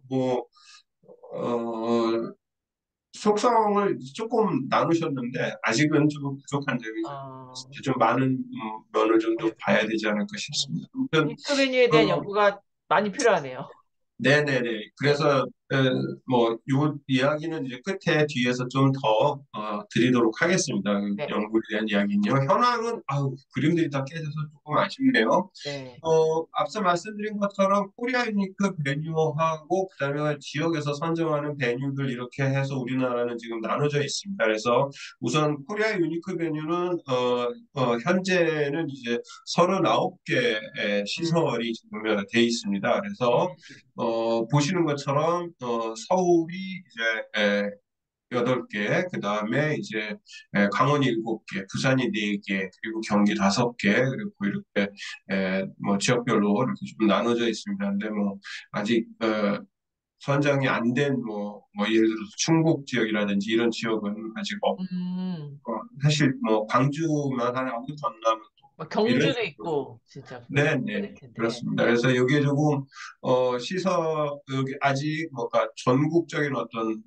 Speaker 2: 어, 속성을 조금 나누셨는데 아직은 좀 부족한 점이
Speaker 1: 어,
Speaker 2: 좀 많은 면을 좀 더
Speaker 1: 네.
Speaker 2: 봐야 되지 않을까 싶습니다. 아무튼
Speaker 1: 링크 메뉴에 대한
Speaker 2: 어,
Speaker 1: 연구가 많이 필요하네요.
Speaker 2: 네네네.
Speaker 1: 네.
Speaker 2: 그래서 뭐 요 이야기는 이제 끝에 뒤에서 좀 더 드리도록 하겠습니다. 그
Speaker 1: 네.
Speaker 2: 연구에 대한 이야기는요. 현황은 아우 그림들이 다 깨져서 조금 아쉽네요.
Speaker 1: 네.
Speaker 2: 앞서 말씀드린 것처럼 코리아 유니크 베뉴하고 그다음에 지역에서 선정하는 베뉴들 이렇게 해서 우리나라는 지금 나눠져 있습니다. 그래서 우선 코리아 유니크 베뉴는 현재는 이제 39개의
Speaker 1: 음.
Speaker 2: 시설이 지금 돼 있습니다.
Speaker 1: 네.
Speaker 2: 그래서 보시는 것처럼 서울이 이제 8개, 그 다음에 이제 강원이 7개, 부산이 4개, 그리고 경기 5개, 그리고 이렇게 뭐 지역별로 이렇게 좀 나눠져 있습니다. 근데 뭐 아직 선정이 안 된 뭐 예를 들어서 충북 지역이라든지 이런 지역은 아직
Speaker 1: 음.
Speaker 2: 사실 뭐 광주만 하고 전남
Speaker 1: 막
Speaker 2: 이런
Speaker 1: 경주도
Speaker 2: 식으로.
Speaker 1: 있고 진짜
Speaker 2: 네,
Speaker 1: 해야
Speaker 2: 네,
Speaker 1: 될 텐데.
Speaker 2: 그렇습니다. 그래서 여기에 조금 여기 아직 뭔가 전국적인 어떤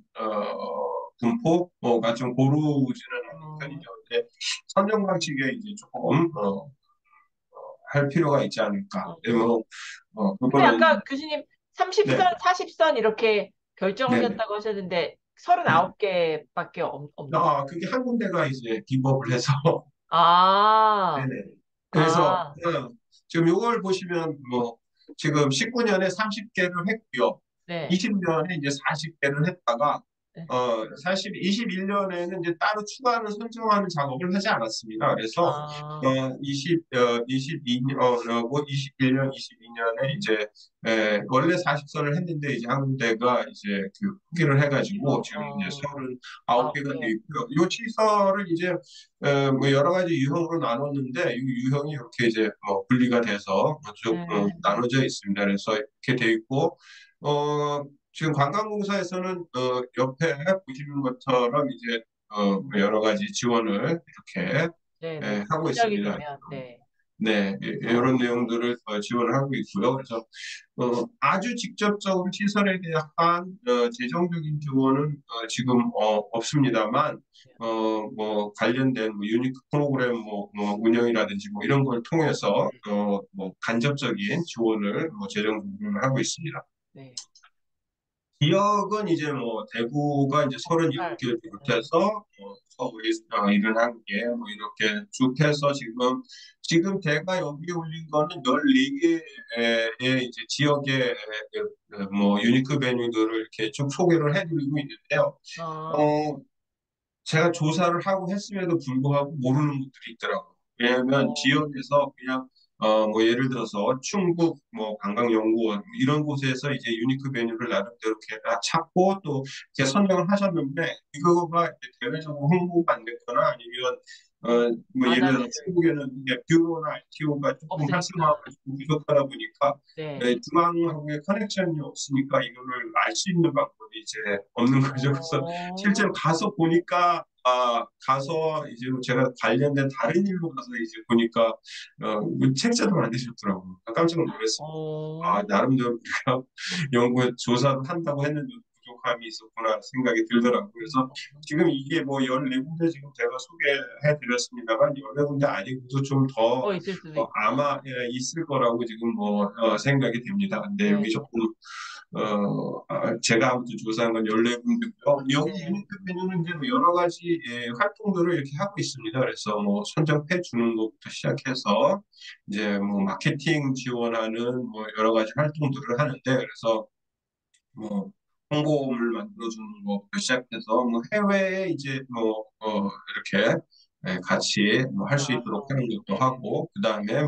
Speaker 2: 분포가 좀 고르지는 않은
Speaker 1: 어,
Speaker 2: 편이죠. 근데 선정 방식에 이제 조금 할 필요가 있지 않을까.
Speaker 1: 어.
Speaker 2: 네, 뭐
Speaker 1: 근데
Speaker 2: 그거는
Speaker 1: 아까 교수님
Speaker 2: 네,
Speaker 1: 30선, 40선 이렇게
Speaker 2: 네, 네,
Speaker 1: 결정하셨다고 하셨는데
Speaker 2: 네.
Speaker 1: 39개밖에 없나요?
Speaker 2: 그게 한 군데가 이제 기법을 해서
Speaker 1: 아,
Speaker 2: 네네. 그래서
Speaker 1: 아,
Speaker 2: 지금 요걸 보시면 뭐 지금 19년에 30개를 했고요.
Speaker 1: 네.
Speaker 2: 20년에 이제 40개를 했다가
Speaker 1: 네.
Speaker 2: 사실 21년에는 이제 따로 추가하는 선정하는 작업을 하지 않았습니다. 그래서
Speaker 1: 아,
Speaker 2: 22년, 뭐 21년, 22년에 이제 원래 40선을 했는데 이제 한 군데가 이제 그 포기를 해가지고 지금 이제
Speaker 1: 아,
Speaker 2: 39개가 돼
Speaker 1: 네.
Speaker 2: 있고요. 요 시설을 이제 뭐 여러 가지 유형으로 나눴는데 이 유형이 이렇게 이제 분리가 돼서 쭉
Speaker 1: 음,
Speaker 2: 나눠져 있습니다. 그래서 이렇게 돼 있고 지금 관광공사에서는 옆에 보시는 것처럼 이제 뭐 여러 가지 지원을 이렇게
Speaker 1: 네, 네.
Speaker 2: 하고
Speaker 1: 시작이
Speaker 2: 있습니다.
Speaker 1: 되면, 네.
Speaker 2: 네, 이런 내용들을 지원을 하고 있고요. 그래서 아주 직접적으로 시설에 대한 재정적인 지원은 지금 없습니다만 뭐 관련된 뭐 유니크 프로그램 뭐 운영이라든지 뭐 이런 걸 통해서 뭐 간접적인 지원을 뭐 재정적으로 하고 있습니다.
Speaker 1: 네.
Speaker 2: 지역은 이제 뭐 대구가 이제
Speaker 1: 잘,
Speaker 2: 37개를 비롯해서 서울이 71개 뭐 이렇게 쭉 해서 지금 제가 여기 올린 거는 14개의 이제 지역의 뭐 유니크 베뉴들을 이렇게 쭉 소개를 해드리고 있는데요.
Speaker 1: 아,
Speaker 2: 어, 제가 조사를 하고 했음에도 불구하고 모르는 것들이 있더라고요. 왜냐하면
Speaker 1: 어,
Speaker 2: 지역에서 그냥 뭐 예를 들어서 충북 뭐 관광연구원 이런 곳에서 이제 유니크 베뉴를 나름대로 이렇게 찾고 또 이렇게 선정을 하셨는데 이거가 이제 대외적으로 홍보가 안 됐거나 아니면
Speaker 1: 음,
Speaker 2: 뭐
Speaker 1: 안
Speaker 2: 예를 들어서
Speaker 1: 알려져 있나?
Speaker 2: 충북에는 이제 뷰로나 ITO가 조금 활성화가
Speaker 1: 없으니까.
Speaker 2: 좀 부족하다 보니까
Speaker 1: 네.
Speaker 2: 중앙하고의 커넥션이 없으니까 이거를 알 수 있는 방법이 이제 없는 거죠. 그래서
Speaker 1: 어,
Speaker 2: 실제로 가서 보니까 가서 이제 제가 관련된 다른 일로 가서 이제 보니까 뭐 책자도 만드셨더라고요. 깜짝 놀랐습니다.
Speaker 1: 어,
Speaker 2: 나름대로 우리가 연구 조사를 한다고 했는데 부족함이 있었구나 생각이 들더라고요. 그래서 지금 이게 뭐 14군데 지금 제가 소개해 드렸습니다만 14군데 아니고도 좀 더
Speaker 1: 있을 수도 있구나.
Speaker 2: 아마 있을 거라고 지금 뭐 생각이 됩니다. 근데
Speaker 1: 네,
Speaker 2: 여기 조금 제가 아무튼 조사한 건 14군데고요. 여기
Speaker 1: 네.
Speaker 2: 유니크 메뉴는 이제 뭐 여러 가지 활동들을 이렇게 하고 있습니다. 그래서 뭐 선정해 주는 것부터 시작해서 이제 뭐 마케팅 지원하는 뭐 여러 가지 활동들을 하는데 그래서 뭐 홍보물 만들어주는 것부터 시작해서 뭐 해외에 이제 뭐 이렇게 같이 뭐 할 수 있도록
Speaker 1: 나가서,
Speaker 2: 하는 것도
Speaker 1: 네.
Speaker 2: 하고 그다음에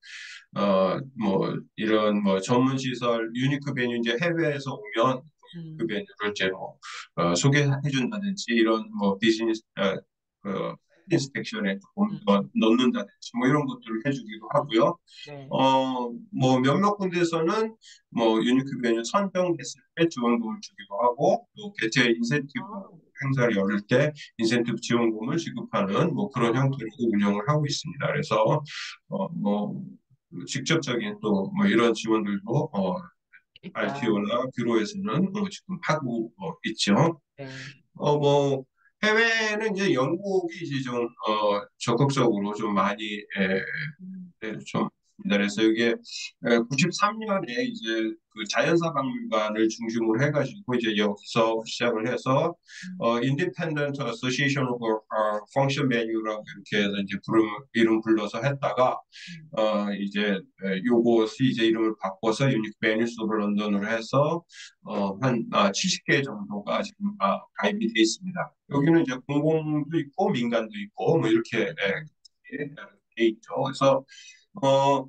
Speaker 2: 뭐 이런 뭐 전문 시설 유니크 베뉴 이제 해외에서 오면 그
Speaker 1: 음,
Speaker 2: 메뉴를 이제 뭐 소개해 준다든지 이런 뭐 비즈니스 그 인스펙션에 조금 더
Speaker 1: 음,
Speaker 2: 넣는다든지 뭐 이런 것들을 해주기도
Speaker 1: 음,
Speaker 2: 하고요.
Speaker 1: 네.
Speaker 2: 뭐 몇몇 군데에서는 뭐 유니크 메뉴 선정됐을 때 지원금을 주기도 하고 또 개최 인센티브
Speaker 1: 아,
Speaker 2: 행사를 열릴 때 인센티브 지원금을 지급하는 뭐 그런
Speaker 1: 아,
Speaker 2: 형태로 운영을 하고 있습니다. 그래서 뭐 직접적인 또 뭐 이런 지원들도
Speaker 1: 있다.
Speaker 2: RTO나 뷰로에서는 지금 하고 있죠.
Speaker 1: 네.
Speaker 2: 뭐 해외는 이제 영국이 이제 좀 적극적으로 좀 많이
Speaker 1: 음,
Speaker 2: 좀 있습니다. 그래서 이게 93년에 이제 그 자연사 박물관을 중심으로 해가지고 이제 여기서 시작을 해서 Independent Association of Function Venue라고 이렇게 해서 이제 이름 불러서 했다가
Speaker 1: 음.
Speaker 2: 이제 요것이 이제 이름을 바꿔서 유니크 베뉴스 오브 런던으로 해서 한 70개 정도가 지금 가입이 돼 있습니다.
Speaker 1: 음.
Speaker 2: 여기는 이제 공공도 있고 민간도 있고 뭐 이렇게
Speaker 1: 음.
Speaker 2: 돼 있죠. 그래서 어,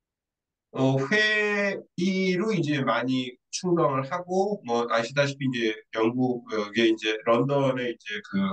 Speaker 2: 회의로 이제 많이 충당을 하고 뭐 아시다시피 이제 영국에 이제 런던에 이제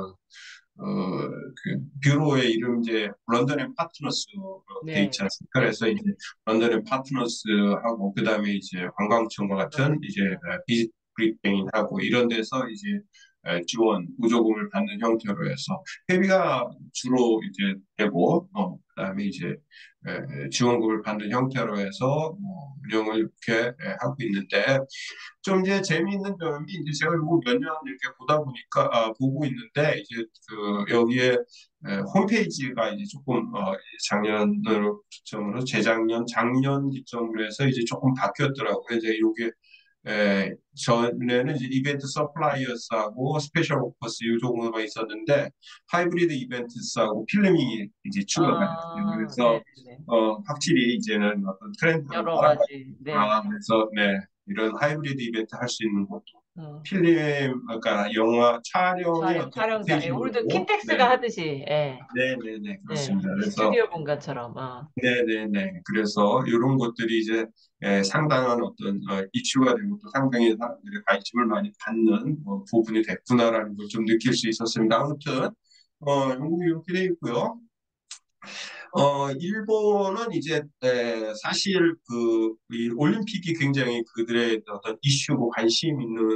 Speaker 2: 그 뷰로의 이름 이제 런던의 파트너스로 돼
Speaker 1: 네,
Speaker 2: 있지 않습니까?
Speaker 1: 네,
Speaker 2: 그래서 이제 런던의 파트너스하고 그다음에 이제 관광청과 같은 이제 비즈니스 브리핑하고 이런 데서 이제 지원 보조금을 받는 형태로 해서 회비가 주로 이제 되고 그다음에 이제 지원금을 받는 형태로 해서 운영을 이렇게 하고 있는데 좀 이제 재미있는 점이 이제 제가 이거 몇 년 이렇게 보다 보니까 보고 있는데 이제 그 여기에 홈페이지가 이제 조금 작년으로 기점으로 재작년 작년 기점으로 해서 이제 조금 바뀌었더라고요. 이제 요게 전에는 이제 이벤트 서플라이어스하고 스페셜 오퍼스 이 정도만 있었는데 하이브리드 이벤트스하고 필름이 이제 추가가 됐어요.
Speaker 1: 네,
Speaker 2: 그래서
Speaker 1: 네.
Speaker 2: 확실히 이제는 어떤 트렌드를
Speaker 1: 여러
Speaker 2: 따라가
Speaker 1: 가지, 네.
Speaker 2: 그래서 네 이런 하이브리드 이벤트 할 수 있는 것도
Speaker 1: 어,
Speaker 2: 필름 그러니까 영화 촬영의 어떤
Speaker 1: 촬영장, 예, 우리도
Speaker 2: 스테이션으로
Speaker 1: 킨텍스가 하듯이, 예,
Speaker 2: 네네네
Speaker 1: 예,
Speaker 2: 그렇습니다. 그래서
Speaker 1: 스튜디오 공간처럼,
Speaker 2: 네네네. 그래서 이런 것들이 이제 상당한 어떤 이슈가 되고 또 상당히 사람들의 관심을 많이 갖는 부분이 됐구나라는 걸 좀 느낄 수 있었습니다. 아무튼 영국이 이렇게 돼 있고요. 일본은 이제 사실 이 올림픽이 굉장히 그들의 어떤 이슈고 관심 있는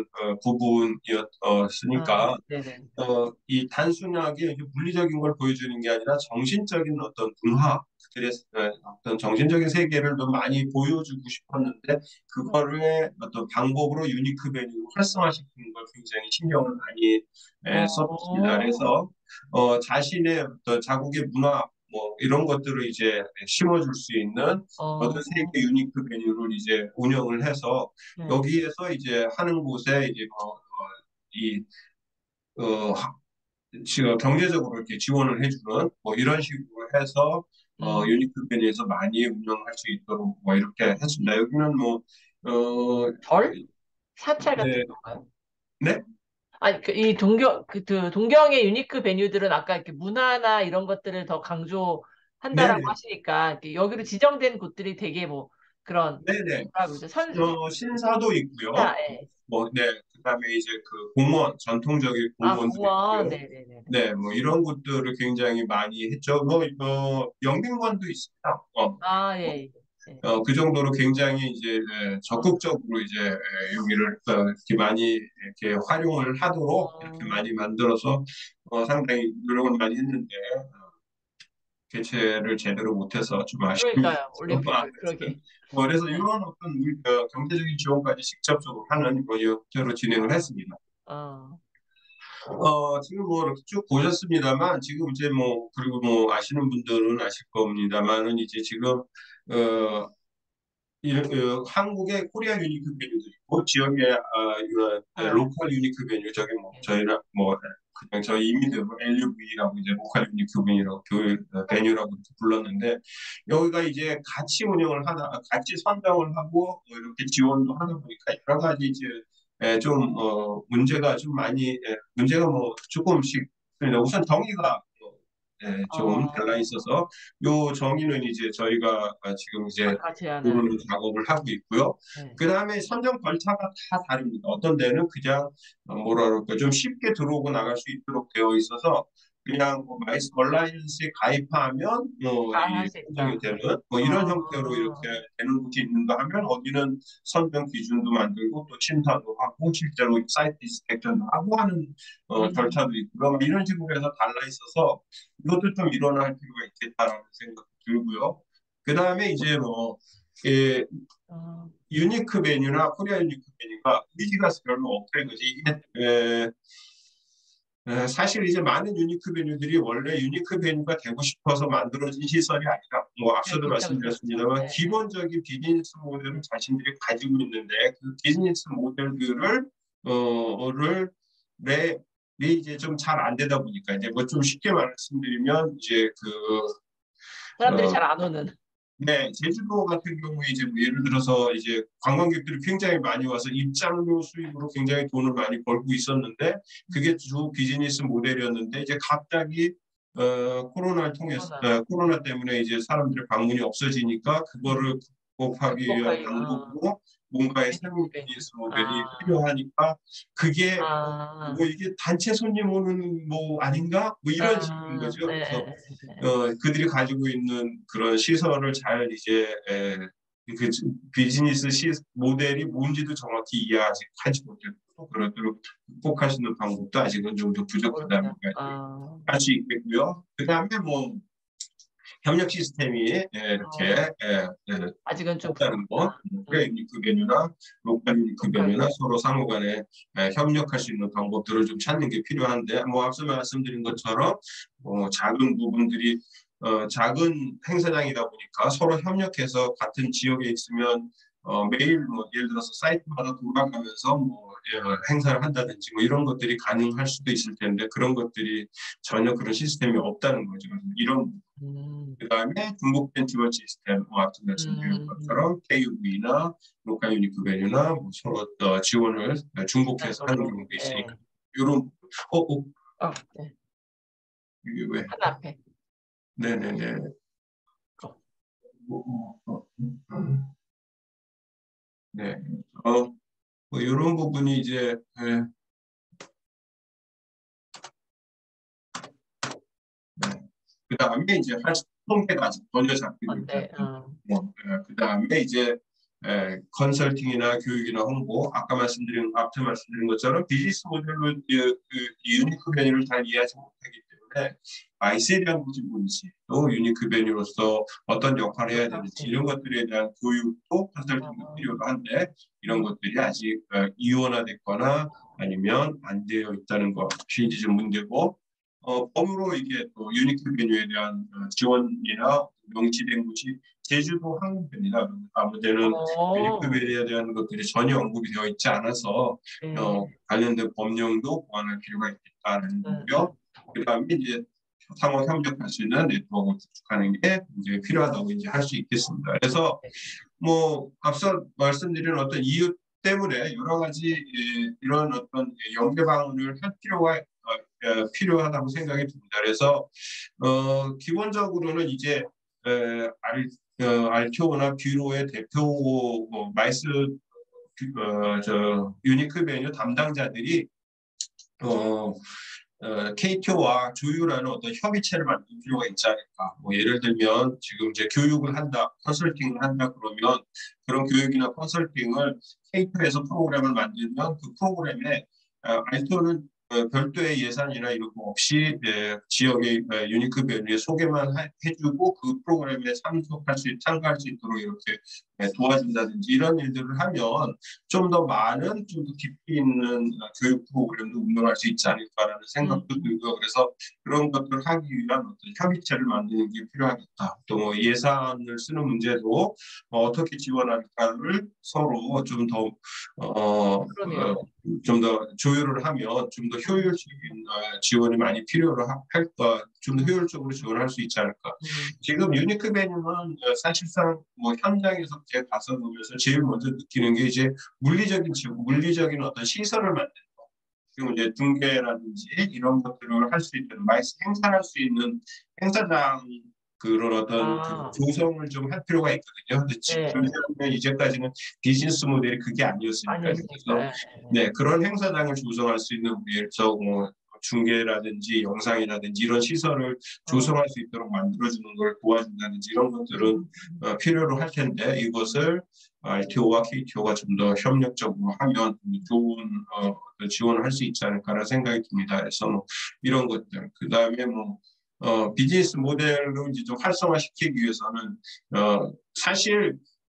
Speaker 2: 부분이었으니까
Speaker 1: 네네.
Speaker 2: 이 단순하게 이제 물리적인 걸 보여주는 게 아니라 정신적인 어떤 문화, 그들의 어떤 정신적인 세계를 더 많이 보여주고 싶었는데 그거를 어떤 방법으로 유니크 베뉴로 활성화시키는 걸 굉장히 신경을 많이 썼습니다.
Speaker 1: 어,
Speaker 2: 그래서 자신의 어떤 자국의 문화 뭐 이런 것들을 이제 심어줄 수 있는 어떤
Speaker 1: 어,
Speaker 2: 세계 유니크 베뉴를 이제 운영을 해서
Speaker 1: 네.
Speaker 2: 여기에서 이제 하는 곳에 이제 이 어, 지금 경제적으로 이렇게 지원을 해주는 뭐 이런 식으로 해서
Speaker 1: 음,
Speaker 2: 유니크 베뉴에서 많이 운영할 수 있도록 뭐 이렇게 했습니다. 여기는 뭐
Speaker 1: 절? 사찰 같은
Speaker 2: 네,
Speaker 1: 건가요?
Speaker 2: 네,
Speaker 1: 아니, 이 동경의 유니크 베뉴들은 아까 이렇게 문화나 이런 것들을 더
Speaker 2: 네,
Speaker 1: 강조한다라고
Speaker 2: 네,
Speaker 1: 하시니까, 이렇게 여기로 지정된 곳들이 되게 뭐, 그런,
Speaker 2: 네, 네.
Speaker 1: 뭐라 그러죠?
Speaker 2: 신사도 있고요.
Speaker 1: 예.
Speaker 2: 뭐, 네, 그다음에 이제 그 공원, 전통적인 공원도
Speaker 1: 공원,
Speaker 2: 있고요.
Speaker 1: 네네네.
Speaker 2: 네, 뭐 이런 것들을 굉장히 많이 했죠. 뭐, 영빈관도 있습니다. 뭐,
Speaker 1: 예, 예. 예.
Speaker 2: 그 정도로 굉장히 이제
Speaker 1: 어,
Speaker 2: 적극적으로 이제 여기를 이렇게 많이 이렇게 활용을 하도록 이렇게
Speaker 1: 어,
Speaker 2: 많이 만들어서 상당히 노력을 많이 했는데 개최를 제대로 못해서 좀 아쉬움이
Speaker 1: 그러니까요.
Speaker 2: 있어요.
Speaker 1: 올림픽을, 그러게.
Speaker 2: 그래서
Speaker 1: 네.
Speaker 2: 이런 어떤 경제적인 지원까지 직접적으로 하는 뭐 형태로 진행을
Speaker 1: 어,
Speaker 2: 했습니다.
Speaker 1: 어,
Speaker 2: 지금 뭐 이렇게 쭉 보셨습니다만 지금 이제 뭐 그리고 뭐 아시는 분들은 아실 겁니다만은 이제 지금 한국의 코리아 유니크 베뉴도 있고 지역의
Speaker 1: 아,
Speaker 2: 로컬 유니크 베뉴 저기 뭐
Speaker 1: 예.
Speaker 2: 저희랑 뭐 그냥 저희 이미들 LUV라고 이제 로컬 유니크 베뉴라고 베뉴라고 이렇게 불렀는데 여기가 이제 같이 운영을 하다 같이 선정을 하고 이렇게 지원도 하다 보니까 여러 가지 이제 좀 문제가 좀 많이 문제가 뭐 조금씩 그러니까 우선 정의가 좀 달라
Speaker 1: 어,
Speaker 2: 있어서 요 정의는 이제 저희가 지금 이제
Speaker 1: 같이 하는,
Speaker 2: 모르는 작업을 하고 있고요.
Speaker 1: 네.
Speaker 2: 그 다음에 선정 절차가 다 다릅니다. 어떤 데는 그냥 뭐라 그럴까 좀 쉽게 들어오고 나갈 수 있도록 되어 있어서 그냥 뭐 마이스 얼라이언스에 가입하면
Speaker 1: 다 할
Speaker 2: 뭐이
Speaker 1: 수
Speaker 2: 선정이
Speaker 1: 있다.
Speaker 2: 되는 뭐 이런 형태로 이렇게
Speaker 1: 어,
Speaker 2: 되는 곳이 있는가 하면 어디는 선정 기준도 만들고 또 심사도 하고 실제로 사이트 인스펙션도 하고 하는
Speaker 1: 음,
Speaker 2: 절차도 있고요. 뭐 이런 식으로 해서 달라 있어서 이것도 좀 일어날 필요가 있겠다라는 생각도 들고요. 그 다음에 이제 뭐 예,
Speaker 1: 어,
Speaker 2: 유니크 메뉴나 코리아 유니크 메뉴가 의지가 별로 없다는 거지. 이게 사실 이제 많은 유니크 베뉴들이 원래 유니크 베뉴가 되고 싶어서 만들어진 시설이 아니라 뭐
Speaker 1: 네,
Speaker 2: 앞서도
Speaker 1: 그렇죠, 그렇죠.
Speaker 2: 말씀드렸습니다만
Speaker 1: 네, 네.
Speaker 2: 기본적인 비즈니스 모델을 자신들이 가지고 있는데 그 비즈니스 모델들을 어를 내 이제 좀 잘 안 되다 보니까 이제 뭐 좀 쉽게 말씀드리면 이제
Speaker 1: 사람들이
Speaker 2: 어,
Speaker 1: 잘 안 오는.
Speaker 2: 네, 제주도 같은 경우에 이제 뭐 예를 들어서 이제 관광객들이 굉장히 많이 와서 입장료 수입으로 굉장히 돈을 많이 벌고 있었는데 그게 주 비즈니스 모델이었는데 이제 갑자기 코로나를 통해서
Speaker 1: 코로나.
Speaker 2: 코로나 때문에 이제 사람들의 방문이 없어지니까 그거를 극복하기 위한
Speaker 1: 극복하기,
Speaker 2: 방법으로 뭔가의 새로운
Speaker 1: 유니크베뉴.
Speaker 2: 비즈니스 모델이
Speaker 1: 아,
Speaker 2: 필요하니까 그게
Speaker 1: 아,
Speaker 2: 뭐 이게 단체 손님 오는 뭐 아닌가 뭐 이런 식인
Speaker 1: 아,
Speaker 2: 거죠.
Speaker 1: 네,
Speaker 2: 그래서
Speaker 1: 네, 네.
Speaker 2: 그들이 가지고 있는 그런 시설을 잘 이제 그 비즈니스 모델이 뭔지도 정확히 이해하지 못했고 그렇도록 극복할 수 있는 방법도 아직은 좀 더 부족하다는
Speaker 1: 모르겠다.
Speaker 2: 것까지
Speaker 1: 아,
Speaker 2: 할 수 있겠고요. 그다음에 뭐 협력 시스템이 이렇게
Speaker 1: 아직은 좀
Speaker 2: 없다는 거,
Speaker 1: 부족하다.
Speaker 2: 그래 유니크 베뉴나 로컬 유니크
Speaker 1: 로컬.
Speaker 2: 베뉴나 서로 상호간에 협력할 수 있는 방법들을 좀 찾는 게 필요한데, 뭐 앞서 말씀드린 것처럼 작은 부분들이 작은 행사장이다 보니까 서로 협력해서 같은 지역에 있으면 매일 뭐 예를 들어서 사이트마다 돌아가면서 뭐 행사를 한다든지 뭐 이런 것들이 가능할 수도 있을 텐데 그런 것들이 전혀 그런 시스템이 없다는 거죠. 이런
Speaker 1: 음,
Speaker 2: 그다음에 중복된 지원 시스템, 뭐 앞서 말씀드린
Speaker 1: 음,
Speaker 2: 것처럼 KUV나 로컬 유니크 베뉴나 뭐 서로 지원을 중복해서 하는
Speaker 1: 걸로.
Speaker 2: 경우도 있으니까
Speaker 1: 예.
Speaker 2: 이런
Speaker 1: 네.
Speaker 2: 이게 왜?
Speaker 1: 하나 앞에.
Speaker 2: 네네네.
Speaker 1: 거.
Speaker 2: 네. 뭐 이런 부분이 이제 그다음에 이제 사실 통계가 아직 전혀 잡히고 있지
Speaker 1: 어때?
Speaker 2: 않습니다. 뭐, 그다음에 이제 컨설팅이나 교육이나 홍보, 앞에 말씀드린 것처럼 비즈니스 모델로 유니크 베뉴를 잘 이해하지 못하기 때문에 마이스에 대한 것이 뭔지, 또 유니크 베뉴로서 어떤 역할을 해야
Speaker 1: 그렇게 할 수
Speaker 2: 되는지
Speaker 1: 있는.
Speaker 2: 이런 것들에 대한 교육도 컨설팅도
Speaker 1: 어,
Speaker 2: 필요로 한데 이런 것들이 아직 이원화됐거나 아니면 안 되어 있다는 것이 이제 좀 문제고 법으로 이게 또 유니크 베뉴에 대한 지원이나 명시된 곳이 제주도 항공편이나 아무 데는 유니크
Speaker 1: 어,
Speaker 2: 베뉴에 대한 것들이 전혀 언급이 되어 있지 않아서
Speaker 1: 예.
Speaker 2: 관련된 법령도 보완할 필요가 있겠다는
Speaker 1: 음.
Speaker 2: 거고요. 그다음에 이제 상호 협력할 수 있는 네트워크를 구축하는 게 이제 필요하다고 이제 할 수 있겠습니다. 그래서 뭐 앞서 말씀드린 어떤 이유 때문에 여러 가지 이런 어떤 연계 방안을 할 필요가 필요하다고 생각이 듭니다. 그래서 기본적으로는 이제 알티오나 뷰로의 대표 마이스 유니크 메뉴 담당자들이 어, KTO와 조율하는 어떤 협의체를 만들 필요가 있지 않을까. 뭐 예를 들면 지금 이제 교육을 한다, 컨설팅을 한다 그러면 그런 교육이나 컨설팅을 KTO에서 프로그램을 만들면 그 프로그램에 알토는 별도의 예산이나 이런 거 없이 지역의 유니크 밸류에 소개만 해주고 그 프로그램에 참가할 수 있도록 이렇게 도와준다든지 이런 일들을 하면 좀 더 많은 좀 더 깊이 있는 교육 프로그램도 운영할 수 있지 않을까라는
Speaker 1: 음.
Speaker 2: 생각도 들고요. 그래서 그런 것들을 하기 위한 어떤 협의체를 만드는 게 필요하겠다. 또 뭐 예산을 쓰는 문제도 어떻게 지원할까를 서로
Speaker 1: 그러네요.
Speaker 2: 좀 더 조율을 하면 좀 더
Speaker 1: 음,
Speaker 2: 효율적인 지원이 많이 필요로 할까, 좀 더 효율적으로 지원할 수 있지 않을까.
Speaker 1: 음,
Speaker 2: 지금 유니크 메뉴는 사실상 뭐 현장에서 제가 가서 보면서 제일 먼저 느끼는 게 이제 물리적인 어떤 시설을 만드는 거. 그리고 이제 중계라든지 이런 것들을 할 수 있는 행사할 수 있는 행사장 그런 어떤 그
Speaker 1: 아,
Speaker 2: 조성을 좀 할 필요가 있거든요. 근데
Speaker 1: 예,
Speaker 2: 지금 이제까지는 비즈니스 모델이 그게 아니었으니까요.
Speaker 1: 아니었으니까.
Speaker 2: 그래서 네 그런 행사장을 조성할 수 있는 뭐 중계라든지 영상이라든지 이런 시설을
Speaker 1: 어,
Speaker 2: 조성할 수 있도록 만들어주는 걸 도와준다든지 이런 것들은
Speaker 1: 음,
Speaker 2: 필요로 할 텐데 이것을 RTO와 KTO가 좀 더 협력적으로 하면 좋은 지원을 할 수 있지 않을까라는 생각이 듭니다. 그래서 뭐 이런 것들 그 다음에 뭐 비즈니스 모델로 이제 좀 활성화시키기 위해서는 사실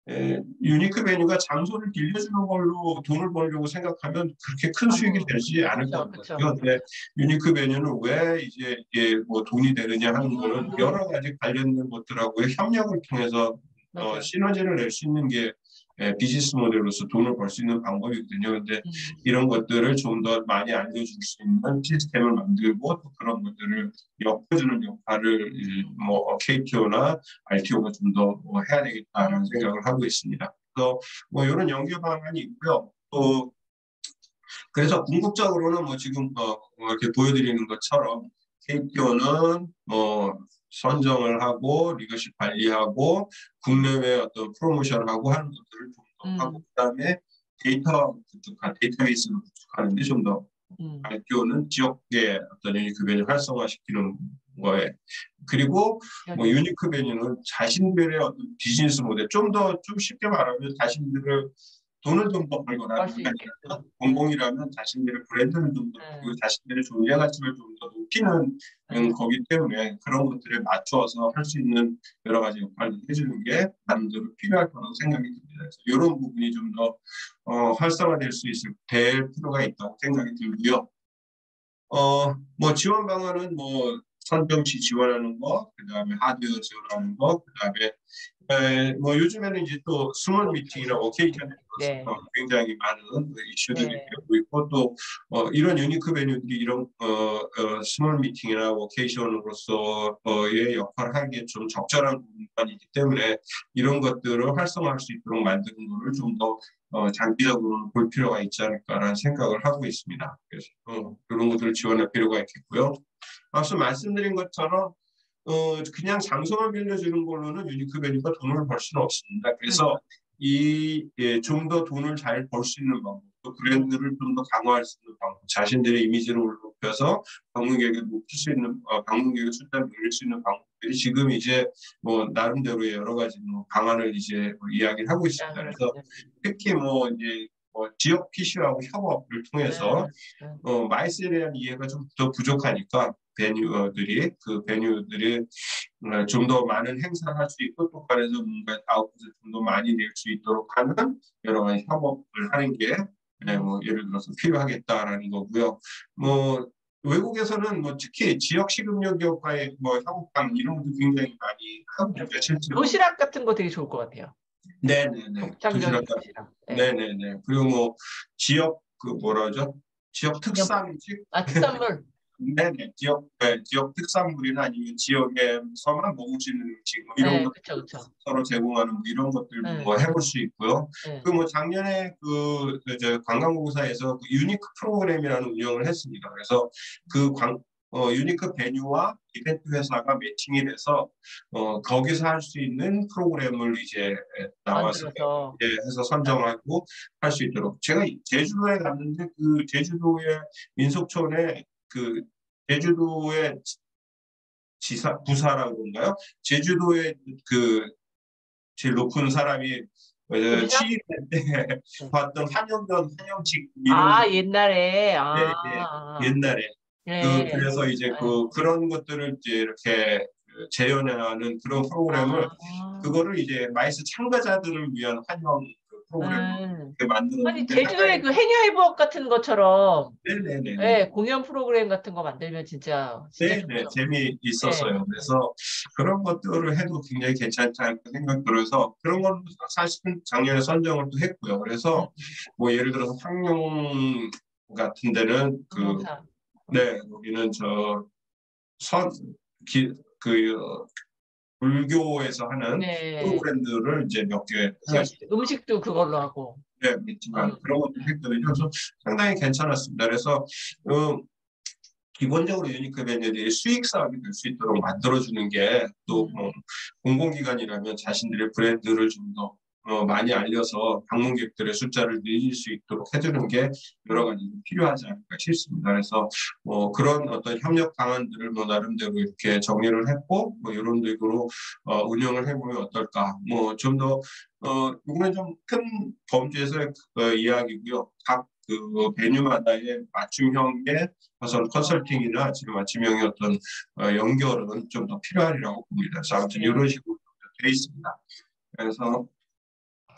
Speaker 2: 유니크 베뉴가 장소를 빌려주는 걸로 돈을 벌려고 생각하면 그렇게 큰 수익이 되지 않을
Speaker 1: 그렇죠,
Speaker 2: 것
Speaker 1: 그렇죠.
Speaker 2: 같아요. 근데 유니크 베뉴는 왜 이제 이게 뭐 돈이 되느냐 하는 거는 여러 가지 관련된 것들하고의 협력을 통해서
Speaker 1: 맞아요.
Speaker 2: 시너지를 낼 수 있는 게 비즈니스 모델로서 돈을 벌 수 있는 방법이거든요. 근데
Speaker 1: 음,
Speaker 2: 이런 것들을 좀 더 많이 알려줄 수 있는 시스템을 만들고 또 그런 것들을 엮어주는 역할을 뭐 KTO나 RTO가 좀 더 해야 되겠다는 생각을 하고 있습니다. 그래서 뭐 이런 연계 방안이 있고요. 또 그래서 궁극적으로는 뭐 지금 이렇게 보여드리는 것처럼 KTO는 선정을 하고 리더십 관리하고 국내외 어떤 프로모션하고 하는 것들을 좀 더 하고
Speaker 1: 음,
Speaker 2: 그다음에 데이터베이스를 구축하는데 좀 더
Speaker 1: 음.
Speaker 2: 발표는 지역의 어떤 유니크 베뉴 활성화시키는 거에 그리고 뭐
Speaker 1: 지역에
Speaker 2: 유니크 베뉴는 자신들의 어떤 비즈니스 모델 좀 쉽게 말하면 자신들을 돈을 좀 더 벌거나
Speaker 1: 갈 수 있게끔.
Speaker 2: 공공이라면 자신들의 브랜드를 좀 더 그리고 자신들의 존재 가치를 좀 더 높이는
Speaker 1: 음,
Speaker 2: 거기 때문에 그런 것들에 맞추어서 할 수 있는 여러 가지 역할을 해주는 게 나름대로 필요할 거라고 생각이 듭니다. 그래서 이런 부분이 좀 더 활성화될 수 될 필요가 있다고 생각이 들고요. 뭐 지원 방안은 뭐 선정치 지원하는 거, 그다음에 하드웨어 지원하는 거, 그다음에 뭐 요즘에는 이제 또 스몰 미팅이나 오케이션에
Speaker 1: 네,
Speaker 2: 있어서 굉장히 많은 이슈들이
Speaker 1: 네,
Speaker 2: 되고 있고 또 이런 유니크 베뉴들이 이런 스몰 미팅이나 오케이션으로서의 역할을 하기에 좀 적절한 공간이기 때문에 이런 것들을 활성화할 수 있도록 만드는 것을 좀 더 장기적으로 볼 필요가 있지 않을까라는 생각을 하고 있습니다. 그래서 이런 것들을 지원할 필요가 있겠고요. 앞서 말씀드린 것처럼 그냥 장소만 빌려주는 걸로는 유니크 베뉴가 돈을 벌 수는 없습니다.
Speaker 1: 그렇죠.
Speaker 2: 그래서 좀 더 돈을 잘 벌 수 있는 방법, 또
Speaker 1: 음,
Speaker 2: 브랜드를 좀 더 강화할 수 있는 방법, 자신들의 이미지를 높여서 방문객을 높일 수 있는, 방문객의 숫자를 늘릴 수 있는 방법들이 지금 이제 뭐 나름대로의 여러 가지 뭐 방안을 이제 뭐 이야기를 하고 있습니다.
Speaker 1: 짱을,
Speaker 2: 그래서 특히 뭐 이제 지역 PC하고 협업을 통해서
Speaker 1: 음, 음,
Speaker 2: 마이스에 대한 이해가 좀 더 부족하니까 베뉴들이 좀 더 많은 행사를 할 수 있고 또 관해서 뭔가 아웃풋을 좀 더 많이 낼 수 있도록 하는 여러 가지 협업을 하는 게 뭐 예를 들어서 필요하겠다라는 거고요. 뭐 외국에서는 뭐 특히 지역 식음료 기업과의 뭐 협업방 이런 것도 굉장히 많이 하고 있죠 실제로.
Speaker 1: 도시락 같은 거 되게 좋을 것 같아요.
Speaker 2: 네네네.
Speaker 1: 독창적인
Speaker 2: 도시락
Speaker 1: 도시락. 네.
Speaker 2: 네네네. 그리고 뭐 지역 그 뭐라 그러죠? 지역
Speaker 1: 그냥,
Speaker 2: 특산식
Speaker 1: 특산물.
Speaker 2: 네네. 지역 특산물이나 아니면 지역에서만 먹을 수 있는 음식 뭐 이런
Speaker 1: 네,
Speaker 2: 것들
Speaker 1: 그쵸, 그쵸.
Speaker 2: 서로 제공하는 뭐 이런 것들도
Speaker 1: 네,
Speaker 2: 뭐 해볼 수 있고요.
Speaker 1: 네.
Speaker 2: 그 뭐 작년에 이제 관광공사에서 그 유니크 프로그램이라는 운영을 했습니다. 그래서 그 유니크 베뉴와 이벤트 회사가 매칭이 돼서 거기서 할 수 있는 프로그램을 이제 나와서
Speaker 1: 만들어서.
Speaker 2: 해서 선정하고 할 수 있도록 제가 제주도에 갔는데 그 제주도의 민속촌에 그 제주도의 부사라고 그런가요? 제주도의 그 제일 높은 사람이
Speaker 1: 도시락?
Speaker 2: 취임할 때
Speaker 1: 네.
Speaker 2: 봤던 한영전 한영식 이런
Speaker 1: 옛날에,
Speaker 2: 네, 네, 옛날에
Speaker 1: 네.
Speaker 2: 그래서 이제
Speaker 1: 네.
Speaker 2: 그런 것들을 이제 이렇게 재현하는 그런 프로그램을
Speaker 1: 아,
Speaker 2: 그거를 이제 마이스 참가자들을 위한 환영 프로그램을
Speaker 1: 음.
Speaker 2: 이렇게
Speaker 1: 아니,
Speaker 2: 만들었는데
Speaker 1: 제주도에
Speaker 2: 상당히
Speaker 1: 그 해녀해부업 같은 것처럼,
Speaker 2: 네네네네
Speaker 1: 예, 공연 프로그램 같은 거 만들면 진짜
Speaker 2: 네네
Speaker 1: 좋죠. 예.
Speaker 2: 재미있었어요. 그래서 그런 것들을 해도 굉장히 괜찮지 않을까 생각 들어서 그런 건 사실은 작년에 선정을 또 했고요.
Speaker 1: 음,
Speaker 2: 그래서 뭐 예를 들어서 황룡 같은 데는
Speaker 1: 항공사.
Speaker 2: 네, 여기는 선, 그, 불교에서 하는
Speaker 1: 네.
Speaker 2: 프로그램들을 이제 몇 개 해가지고,
Speaker 1: 음식도 그걸로 하고.
Speaker 2: 네, 있지만
Speaker 1: 음,
Speaker 2: 그런 것도 했거든요. 그래서 상당히 괜찮았습니다. 그래서, 기본적으로 유니크 베뉴들이 수익 사업이 될 수 있도록 만들어주는 게 또
Speaker 1: 음,
Speaker 2: 뭐 공공기관이라면 자신들의 브랜드를 좀 더 많이 알려서 방문객들의 숫자를 늘릴 수 있도록 해주는 게 여러 가지 필요하지 않을까 싶습니다. 그래서 뭐 그런 어떤 협력 방안들을 뭐 나름대로 이렇게 정리를 했고 뭐 이런 식으로 운영을 해보면 어떨까. 뭐 좀 더 이거는 좀 큰 범주에서의 이야기고요. 각 그 베뉴마다의 맞춤형의 우선 컨설팅이나 지금 맞춤형의 어떤 연결은 좀 더 필요하리라고 봅니다. 그래서 아무튼
Speaker 1: 네.
Speaker 2: 이런 식으로 되어 있습니다. 그래서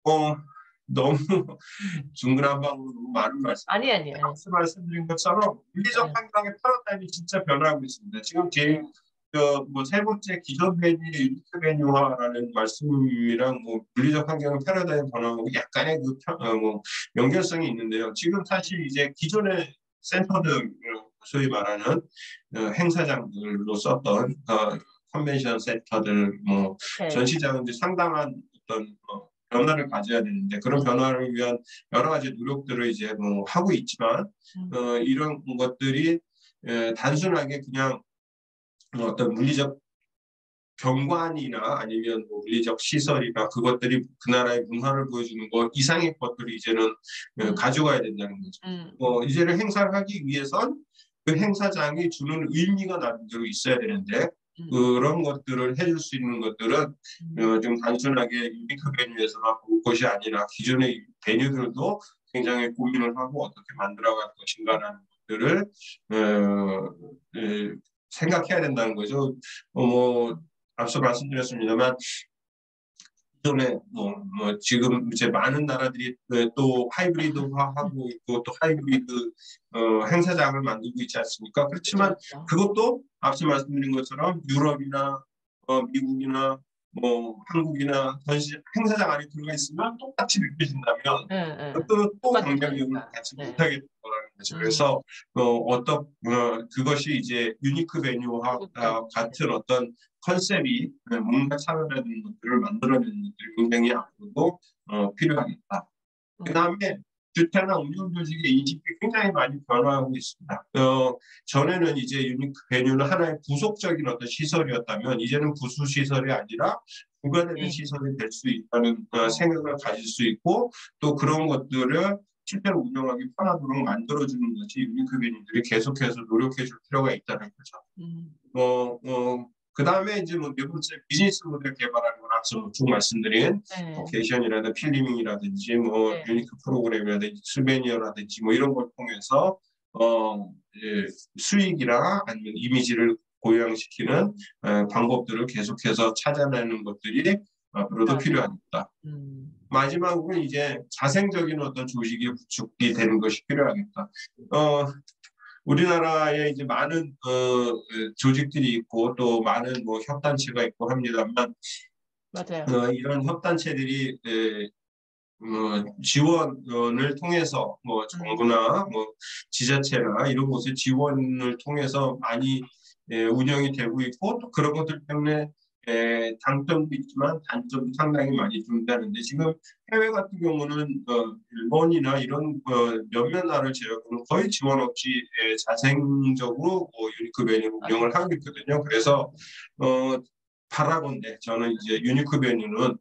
Speaker 2: 어, 너무 중구난방으로 너무 많은
Speaker 1: 아니,
Speaker 2: 말씀드렸는데
Speaker 1: 아니, 아니.
Speaker 2: 앞서 말씀드린 것처럼 물리적
Speaker 1: 네,
Speaker 2: 환경의 패러다임이 진짜 변화하고 있습니다. 지금 제일
Speaker 1: 네,
Speaker 2: 세 번째 기존 베뉴의 유니크 베뉴화라는 말씀이랑 뭐 물리적 환경의 패러다임 변화하고 약간의 뭐 연결성이 있는데요. 지금 사실 이제 기존의 센터들 소위 말하는 행사장들로 썼던 컨벤션 센터들 뭐
Speaker 1: 네.
Speaker 2: 전시장은 이제 상당한 어떤 변화를 가져야 되는데 그런 변화를 위한 여러 가지 노력들을 이제 뭐 하고 있지만
Speaker 1: 음,
Speaker 2: 이런 것들이 단순하게 그냥 어떤 물리적 경관이나 아니면 뭐 물리적 시설이나 그것들이 그 나라의 문화를 보여주는 것 이상의 것들이 이제는
Speaker 1: 음,
Speaker 2: 가져가야 된다는 거죠.
Speaker 1: 음,
Speaker 2: 이제는 행사를 하기 위해선 그 행사장이 주는 의미가 나름대로 있어야 되는데
Speaker 1: 음,
Speaker 2: 그런 것들을 해줄 수 있는 것들은
Speaker 1: 음,
Speaker 2: 좀 단순하게 유니크 베뉴에서만 볼 것이 아니라 기존의 베뉴들도 굉장히 고민을 하고 어떻게 만들어갈 것인가라는 것들을 생각해야 된다는 거죠. 뭐 앞서 말씀드렸습니다만 기존에 지금 이제 많은 나라들이 또 하이브리드화하고 있고 또 하이브리드 행사장을 만들고 있지 않습니까?
Speaker 1: 그쵸,
Speaker 2: 그렇지만
Speaker 1: 그쵸.
Speaker 2: 그것도 앞서 말씀드린 것처럼 유럽이나 미국이나 뭐 한국이나 전시 행사장 안에 들어가 있으면 똑같이 느껴진다면
Speaker 1: 예, 예.
Speaker 2: 또
Speaker 1: 똑같은
Speaker 2: 경쟁력을
Speaker 1: 거니까.
Speaker 2: 갖지
Speaker 1: 네.
Speaker 2: 못하게 된다는 거죠. 그래서 그것이 이제 유니크 베뉴와
Speaker 1: 궁극적.
Speaker 2: 같은 어떤 컨셉이 뭔가 차별화되는 것들을 만들어내는 것들이 굉장히 앞으로도 필요하겠다. 그
Speaker 1: 음,
Speaker 2: 다음에 주택이나 운영 조직의 인식이 굉장히 많이 변화하고 있습니다. 전에는 이제 유니크 베뉴는 하나의 부속적인 어떤 시설이었다면 이제는 부수 시설이 아니라 부가 되는
Speaker 1: 네.
Speaker 2: 시설이 될 수 있다는
Speaker 1: 어,
Speaker 2: 생각을 가질 수 있고 또 그런 것들을 실제로 운영하기 편하도록 만들어주는 것이 유니크 베뉴들이 계속해서 노력해 줄 필요가 있다는 거죠.
Speaker 1: 음,
Speaker 2: 그 다음에 이제 뭐 네 번째 비즈니스 모델 개발하는 건 앞서 쭉 말씀드린 뭐
Speaker 1: 네,
Speaker 2: 게이션이라든지 필리밍이라든지 뭐
Speaker 1: 네.
Speaker 2: 유니크 프로그램이라든지 스베니어라든지 뭐 이런 걸 통해서 이제 수익이나 아니면 이미지를 고양시키는 방법들을 계속해서 찾아내는 것들이 앞으로도
Speaker 1: 필요하다.
Speaker 2: 필요하겠다.
Speaker 1: 음,
Speaker 2: 마지막으로 이제 자생적인 어떤 조직이 구축이 되는 것이 필요하겠다. 어, 우리나라에 이제 많은 조직들이 있고 또 많은 뭐 협단체가 있고 합니다만
Speaker 1: 맞아요.
Speaker 2: 이런 협단체들이 지원을 통해서 뭐
Speaker 1: 음,
Speaker 2: 정부나 뭐 지자체나 이런 곳의 지원을 통해서 많이 운영이 되고 있고 또 그런 것들 때문에 장점도 있지만 단점도 상당히 많이 존재하는데 지금 해외 같은 경우는 일본이나 이런 몇몇 나라를 제외하고는 거의 지원 없이 자생적으로 유니크 메뉴를
Speaker 1: 맞아요.
Speaker 2: 운영을 하고 있거든요. 그래서 어, 바라건대 저는 이제 유니크 베뉴는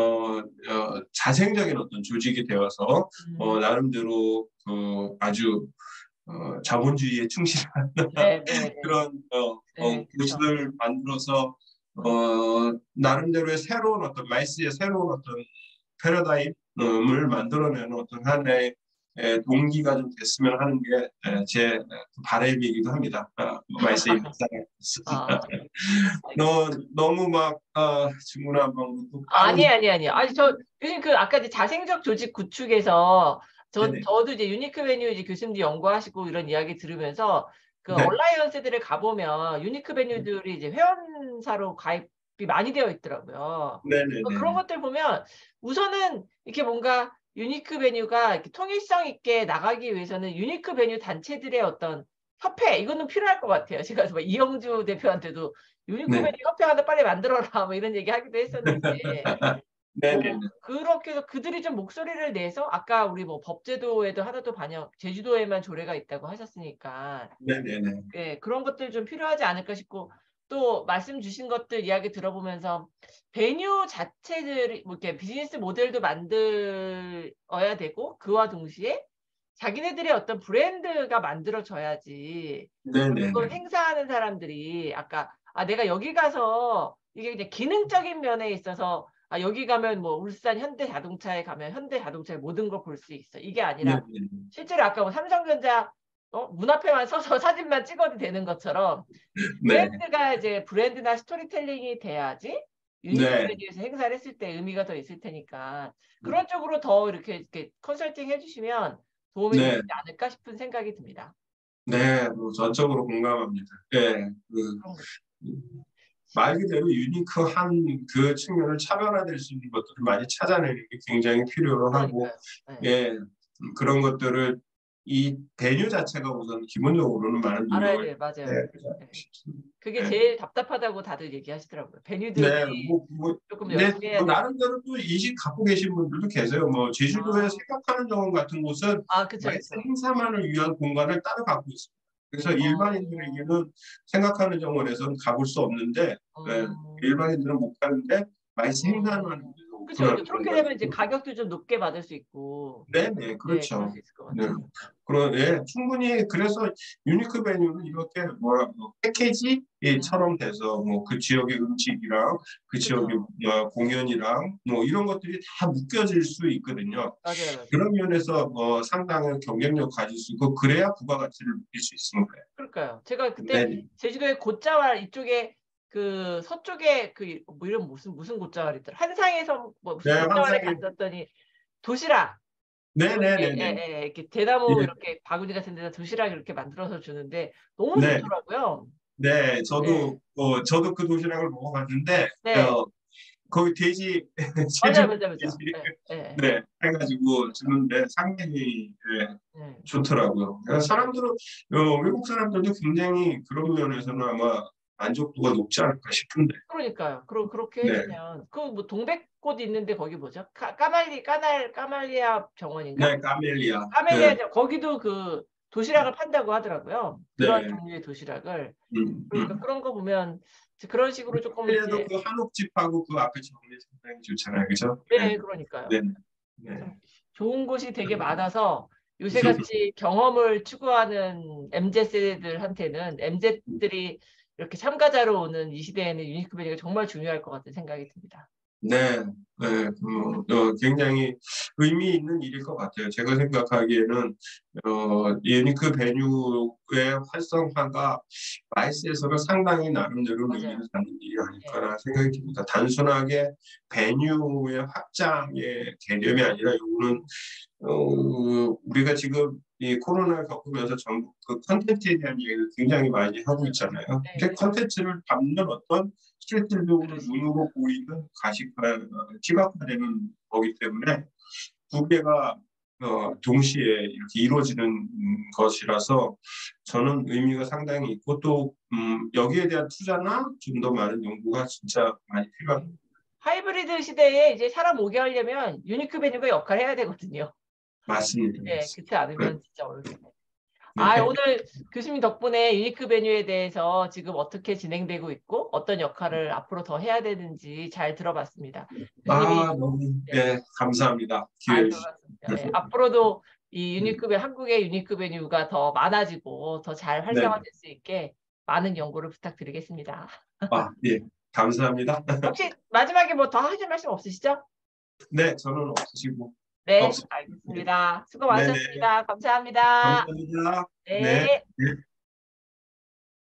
Speaker 2: 자생적인 어떤 조직이 되어서
Speaker 1: 음,
Speaker 2: 나름대로 아주 자본주의에 충실한
Speaker 1: 네, 네, 네.
Speaker 2: 그런
Speaker 1: 네, 그쵸.
Speaker 2: 곳을 만들어서 나름대로의 새로운 어떤 마이스의 새로운 어떤 패러다임을 만들어내는 어떤 하나의 동기가 좀 됐으면 하는 게 제 바람이기도 합니다. 마이스의 입장에 있습니다.
Speaker 1: 아,
Speaker 2: 너무 막 중구난방으로
Speaker 1: 아니,
Speaker 2: 빠른
Speaker 1: 아니, 아니. 아니, 요즘 아까 이제 자생적 조직 구축에서,
Speaker 2: 네네
Speaker 1: 저도 이제 유니크 베뉴 이제 교수님도 연구하시고 이런 이야기 들으면서, 그
Speaker 2: 네
Speaker 1: 얼라이언스들을 가보면 유니크 베뉴들이 이제 회원사로 가입이 많이 되어 있더라고요. 그런
Speaker 2: 네네네
Speaker 1: 것들 보면 우선은 이렇게 뭔가 유니크 베뉴가 이렇게 통일성 있게 나가기 위해서는 유니크 베뉴 단체들의 어떤 협회, 이거는 필요할 것 같아요. 제가 뭐 이영주 대표한테도 유니크
Speaker 2: 네
Speaker 1: 베뉴 협회 하나 빨리 만들어라, 뭐 이런 얘기 하기도 했었는데,
Speaker 2: 네네네
Speaker 1: 그렇게 해서 그들이 좀 목소리를 내서 아까 우리 뭐 법제도에도 하나도 반영, 제주도에만 조례가 있다고 하셨으니까
Speaker 2: 네네네
Speaker 1: 예, 그런 것들 좀 필요하지 않을까 싶고 또 말씀 주신 것들 이야기 들어보면서 베뉴 자체들이 뭐 이렇게 비즈니스 모델도 만들어야 되고 그와 동시에 자기네들의 어떤 브랜드가 만들어져야지 결국은
Speaker 2: 네네네
Speaker 1: 행사하는 사람들이 아까 내가 여기 가서 이게 이제 기능적인 면에 있어서 여기 가면 뭐 울산 현대자동차에 가면 현대자동차의 모든 걸 볼 수 있어. 이게 아니라
Speaker 2: 네네네
Speaker 1: 실제로 아까 뭐 삼성전자 문 앞에만 서서 사진만 찍어도 되는 것처럼 이
Speaker 2: 네
Speaker 1: 브랜드가 이제 브랜드나 스토리텔링이 돼야지 유니크
Speaker 2: 네,
Speaker 1: 메뉴에서 행사를 했을 때 의미가 더 있을 테니까
Speaker 2: 음,
Speaker 1: 그런 쪽으로 더 이렇게 컨설팅 해주시면 도움이 되지
Speaker 2: 네,
Speaker 1: 않을까 싶은 생각이 듭니다.
Speaker 2: 네, 뭐 전적으로 공감합니다. 네,
Speaker 1: 그런 거.
Speaker 2: 말 그대로 유니크한 그 측면을 차별화될 수 있는 것들을 많이 찾아내는 게 굉장히 필요로 하고,
Speaker 1: 그러니까요. 네.
Speaker 2: 예, 그런 것들을 이 베뉴 자체가 우선 기본적으로는 많은
Speaker 1: 알아야
Speaker 2: 노력을
Speaker 1: 돼요. 맞아요.
Speaker 2: 해야 되지 않을까
Speaker 1: 네.
Speaker 2: 싶습니다.
Speaker 1: 그게
Speaker 2: 예.
Speaker 1: 제일 답답하다고 다들 얘기하시더라고요.
Speaker 2: 네,
Speaker 1: 베뉴들이 조금
Speaker 2: 네,
Speaker 1: 열심히 해야
Speaker 2: 뭐
Speaker 1: 되고.
Speaker 2: 나름대로 또 인식 갖고 계신 분들도 계세요. 뭐 제주도의
Speaker 1: 아,
Speaker 2: 생각하는 정원 같은 곳은
Speaker 1: 그쵸,
Speaker 2: 마이스
Speaker 1: 그쵸.
Speaker 2: 행사만을 위한 공간을 따로 갖고 있습니다. 그래서
Speaker 1: 어,
Speaker 2: 일반인들에게는 생각하는 정원에서는 가볼 수 없는데, 예,
Speaker 1: 음,
Speaker 2: 일반인들은 못 가는데 마이스 행사만 하기
Speaker 1: 음.
Speaker 2: 위해서
Speaker 1: 그쵸, 그쵸.
Speaker 2: 오픈한
Speaker 1: 그렇게
Speaker 2: 공간이
Speaker 1: 되면 이제
Speaker 2: 있고,
Speaker 1: 가격도 좀 높게 받을 수 있고,
Speaker 2: 네, 네,
Speaker 1: 네, 그럴
Speaker 2: 그렇죠.
Speaker 1: 수 있을 것
Speaker 2: 네.
Speaker 1: 같아요.
Speaker 2: 예, 충분히 그래서 유니크 메뉴는 이렇게 뭐라
Speaker 1: 음,
Speaker 2: 패키지처럼 돼서 뭐 그 지역의 음식이랑 그 지역의
Speaker 1: 그쵸.
Speaker 2: 공연이랑 뭐 이런 것들이 다 묶여질 수 있거든요.
Speaker 1: 맞아요, 맞아요.
Speaker 2: 그런 면에서 상당한 경쟁력 가질 수 있고 그래야 부가가치를 느낄 수 있는 거예요.
Speaker 1: 그러니까요. 제가 그때
Speaker 2: 네,
Speaker 1: 제주도의 곶자왈 이쪽에 그 서쪽에 그 뭐 이런 무슨 곶자왈이 있더라. 한상에서 뭐
Speaker 2: 네,
Speaker 1: 무슨 곶자왈에
Speaker 2: 환상이
Speaker 1: 갔었더니 도시락
Speaker 2: 네, 네,
Speaker 1: 이렇게
Speaker 2: 네, 네,
Speaker 1: 이렇게 대나무
Speaker 2: 예,
Speaker 1: 이렇게 바구니 같은 데다 도시락 이렇게 만들어서 주는데 너무
Speaker 2: 네,
Speaker 1: 좋더라고요.
Speaker 2: 네.
Speaker 1: 네.
Speaker 2: 저도 그 도시락을 먹어봤는데
Speaker 1: 네.
Speaker 2: 거기 돼지
Speaker 1: 맞아요,
Speaker 2: 제주
Speaker 1: 맞아요, 맞아요.
Speaker 2: 돼지
Speaker 1: 네. 네.
Speaker 2: 네, 해가지고
Speaker 1: 그러니까.
Speaker 2: 주는데 상당히
Speaker 1: 네.
Speaker 2: 좋더라고요. 그래서
Speaker 1: 네.
Speaker 2: 사람들은 외국 사람들도 굉장히 그런 면에서는 아마 만족도가 높지 않을까 싶은데.
Speaker 1: 그러니까요. 그렇게
Speaker 2: 네,
Speaker 1: 해주면 그 뭐 동백꽃 있는데 거기 뭐죠? 까말리아 정원인가?
Speaker 2: 네, 카멜리아. 네,
Speaker 1: 까멜리아 거기도 그 도시락을 판다고 하더라고요. 그런
Speaker 2: 네,
Speaker 1: 종류의 도시락을.
Speaker 2: 음,
Speaker 1: 그러니까
Speaker 2: 음.
Speaker 1: 그런 거 보면 그런 식으로 조금
Speaker 2: 카멜리아도
Speaker 1: 이제
Speaker 2: 그 한옥집하고 그 앞에 정리 상당히 좋잖아요, 그죠? 네,
Speaker 1: 네, 그러니까요.
Speaker 2: 네, 네.
Speaker 1: 참 좋은 곳이 되게 많아서 요새같이 경험을 추구하는 MZ세대들한테는 MZ들이 이렇게 참가자로 오는 이 시대에는 유니크 베리가 정말 중요할 것 같은 생각이 듭니다.
Speaker 2: 네, 네, 굉장히 의미 있는 일일 것 같아요. 제가 생각하기에는 유니크 베뉴의 활성화가 마이스에서는 상당히 나름대로 의미를
Speaker 1: 맞아요.
Speaker 2: 갖는 일이
Speaker 1: 네.
Speaker 2: 아닐까라는 생각이 듭니다. 단순하게 베뉴의 확장의 개념이 아니라 이거는 우리가 지금 이 코로나를 겪으면서 전국 그 컨텐츠에 대한 얘기를 굉장히 많이 하고
Speaker 1: 맞아요, 맞아요.
Speaker 2: 있잖아요. 근데
Speaker 1: 네.
Speaker 2: 컨텐츠를 담는 어떤 실질적으로
Speaker 1: 그릇이.
Speaker 2: 눈으로 보이는 시각화되는 거기 때문에 두 개가 동시에 이렇게 이루어지는 것이라서 저는 의미가 상당히 있고 또 여기에 대한 투자나 좀 더 많은 연구가 진짜 많이
Speaker 1: 네.
Speaker 2: 필요합니다.
Speaker 1: 하이브리드 시대에 이제 사람 오게 하려면 유니크 베뉴가 역할을 해야 되거든요.
Speaker 2: 맞습니다.
Speaker 1: 네, 그렇지
Speaker 2: 맞습니다.
Speaker 1: 않으면 진짜 어렵겠네요.
Speaker 2: 네.
Speaker 1: 오늘 교수님 덕분에 유니크 베뉴에 대해서 지금 어떻게 진행되고 있고 어떤 역할을 앞으로 더 해야 되는지 잘 들어봤습니다. 교수님이
Speaker 2: 너무,
Speaker 1: 네,
Speaker 2: 예, 감사합니다. 기회
Speaker 1: 잘
Speaker 2: 주셔서.
Speaker 1: 들어봤습니다. 네, 앞으로도 이 한국의 유니크 베뉴가 더 많아지고 더 잘
Speaker 2: 네.
Speaker 1: 활성화될 수 있게 많은 연구를 부탁드리겠습니다.
Speaker 2: 예, 감사합니다.
Speaker 1: 혹시 마지막에 뭐 더 하실 말씀 없으시죠?
Speaker 2: 네, 저는 없으시고,
Speaker 1: 네,
Speaker 2: 없습니다.
Speaker 1: 알겠습니다. 수고
Speaker 2: 네네,
Speaker 1: 많으셨습니다. 감사합니다.
Speaker 2: 감사합니다. 네.
Speaker 1: 네.
Speaker 2: 네.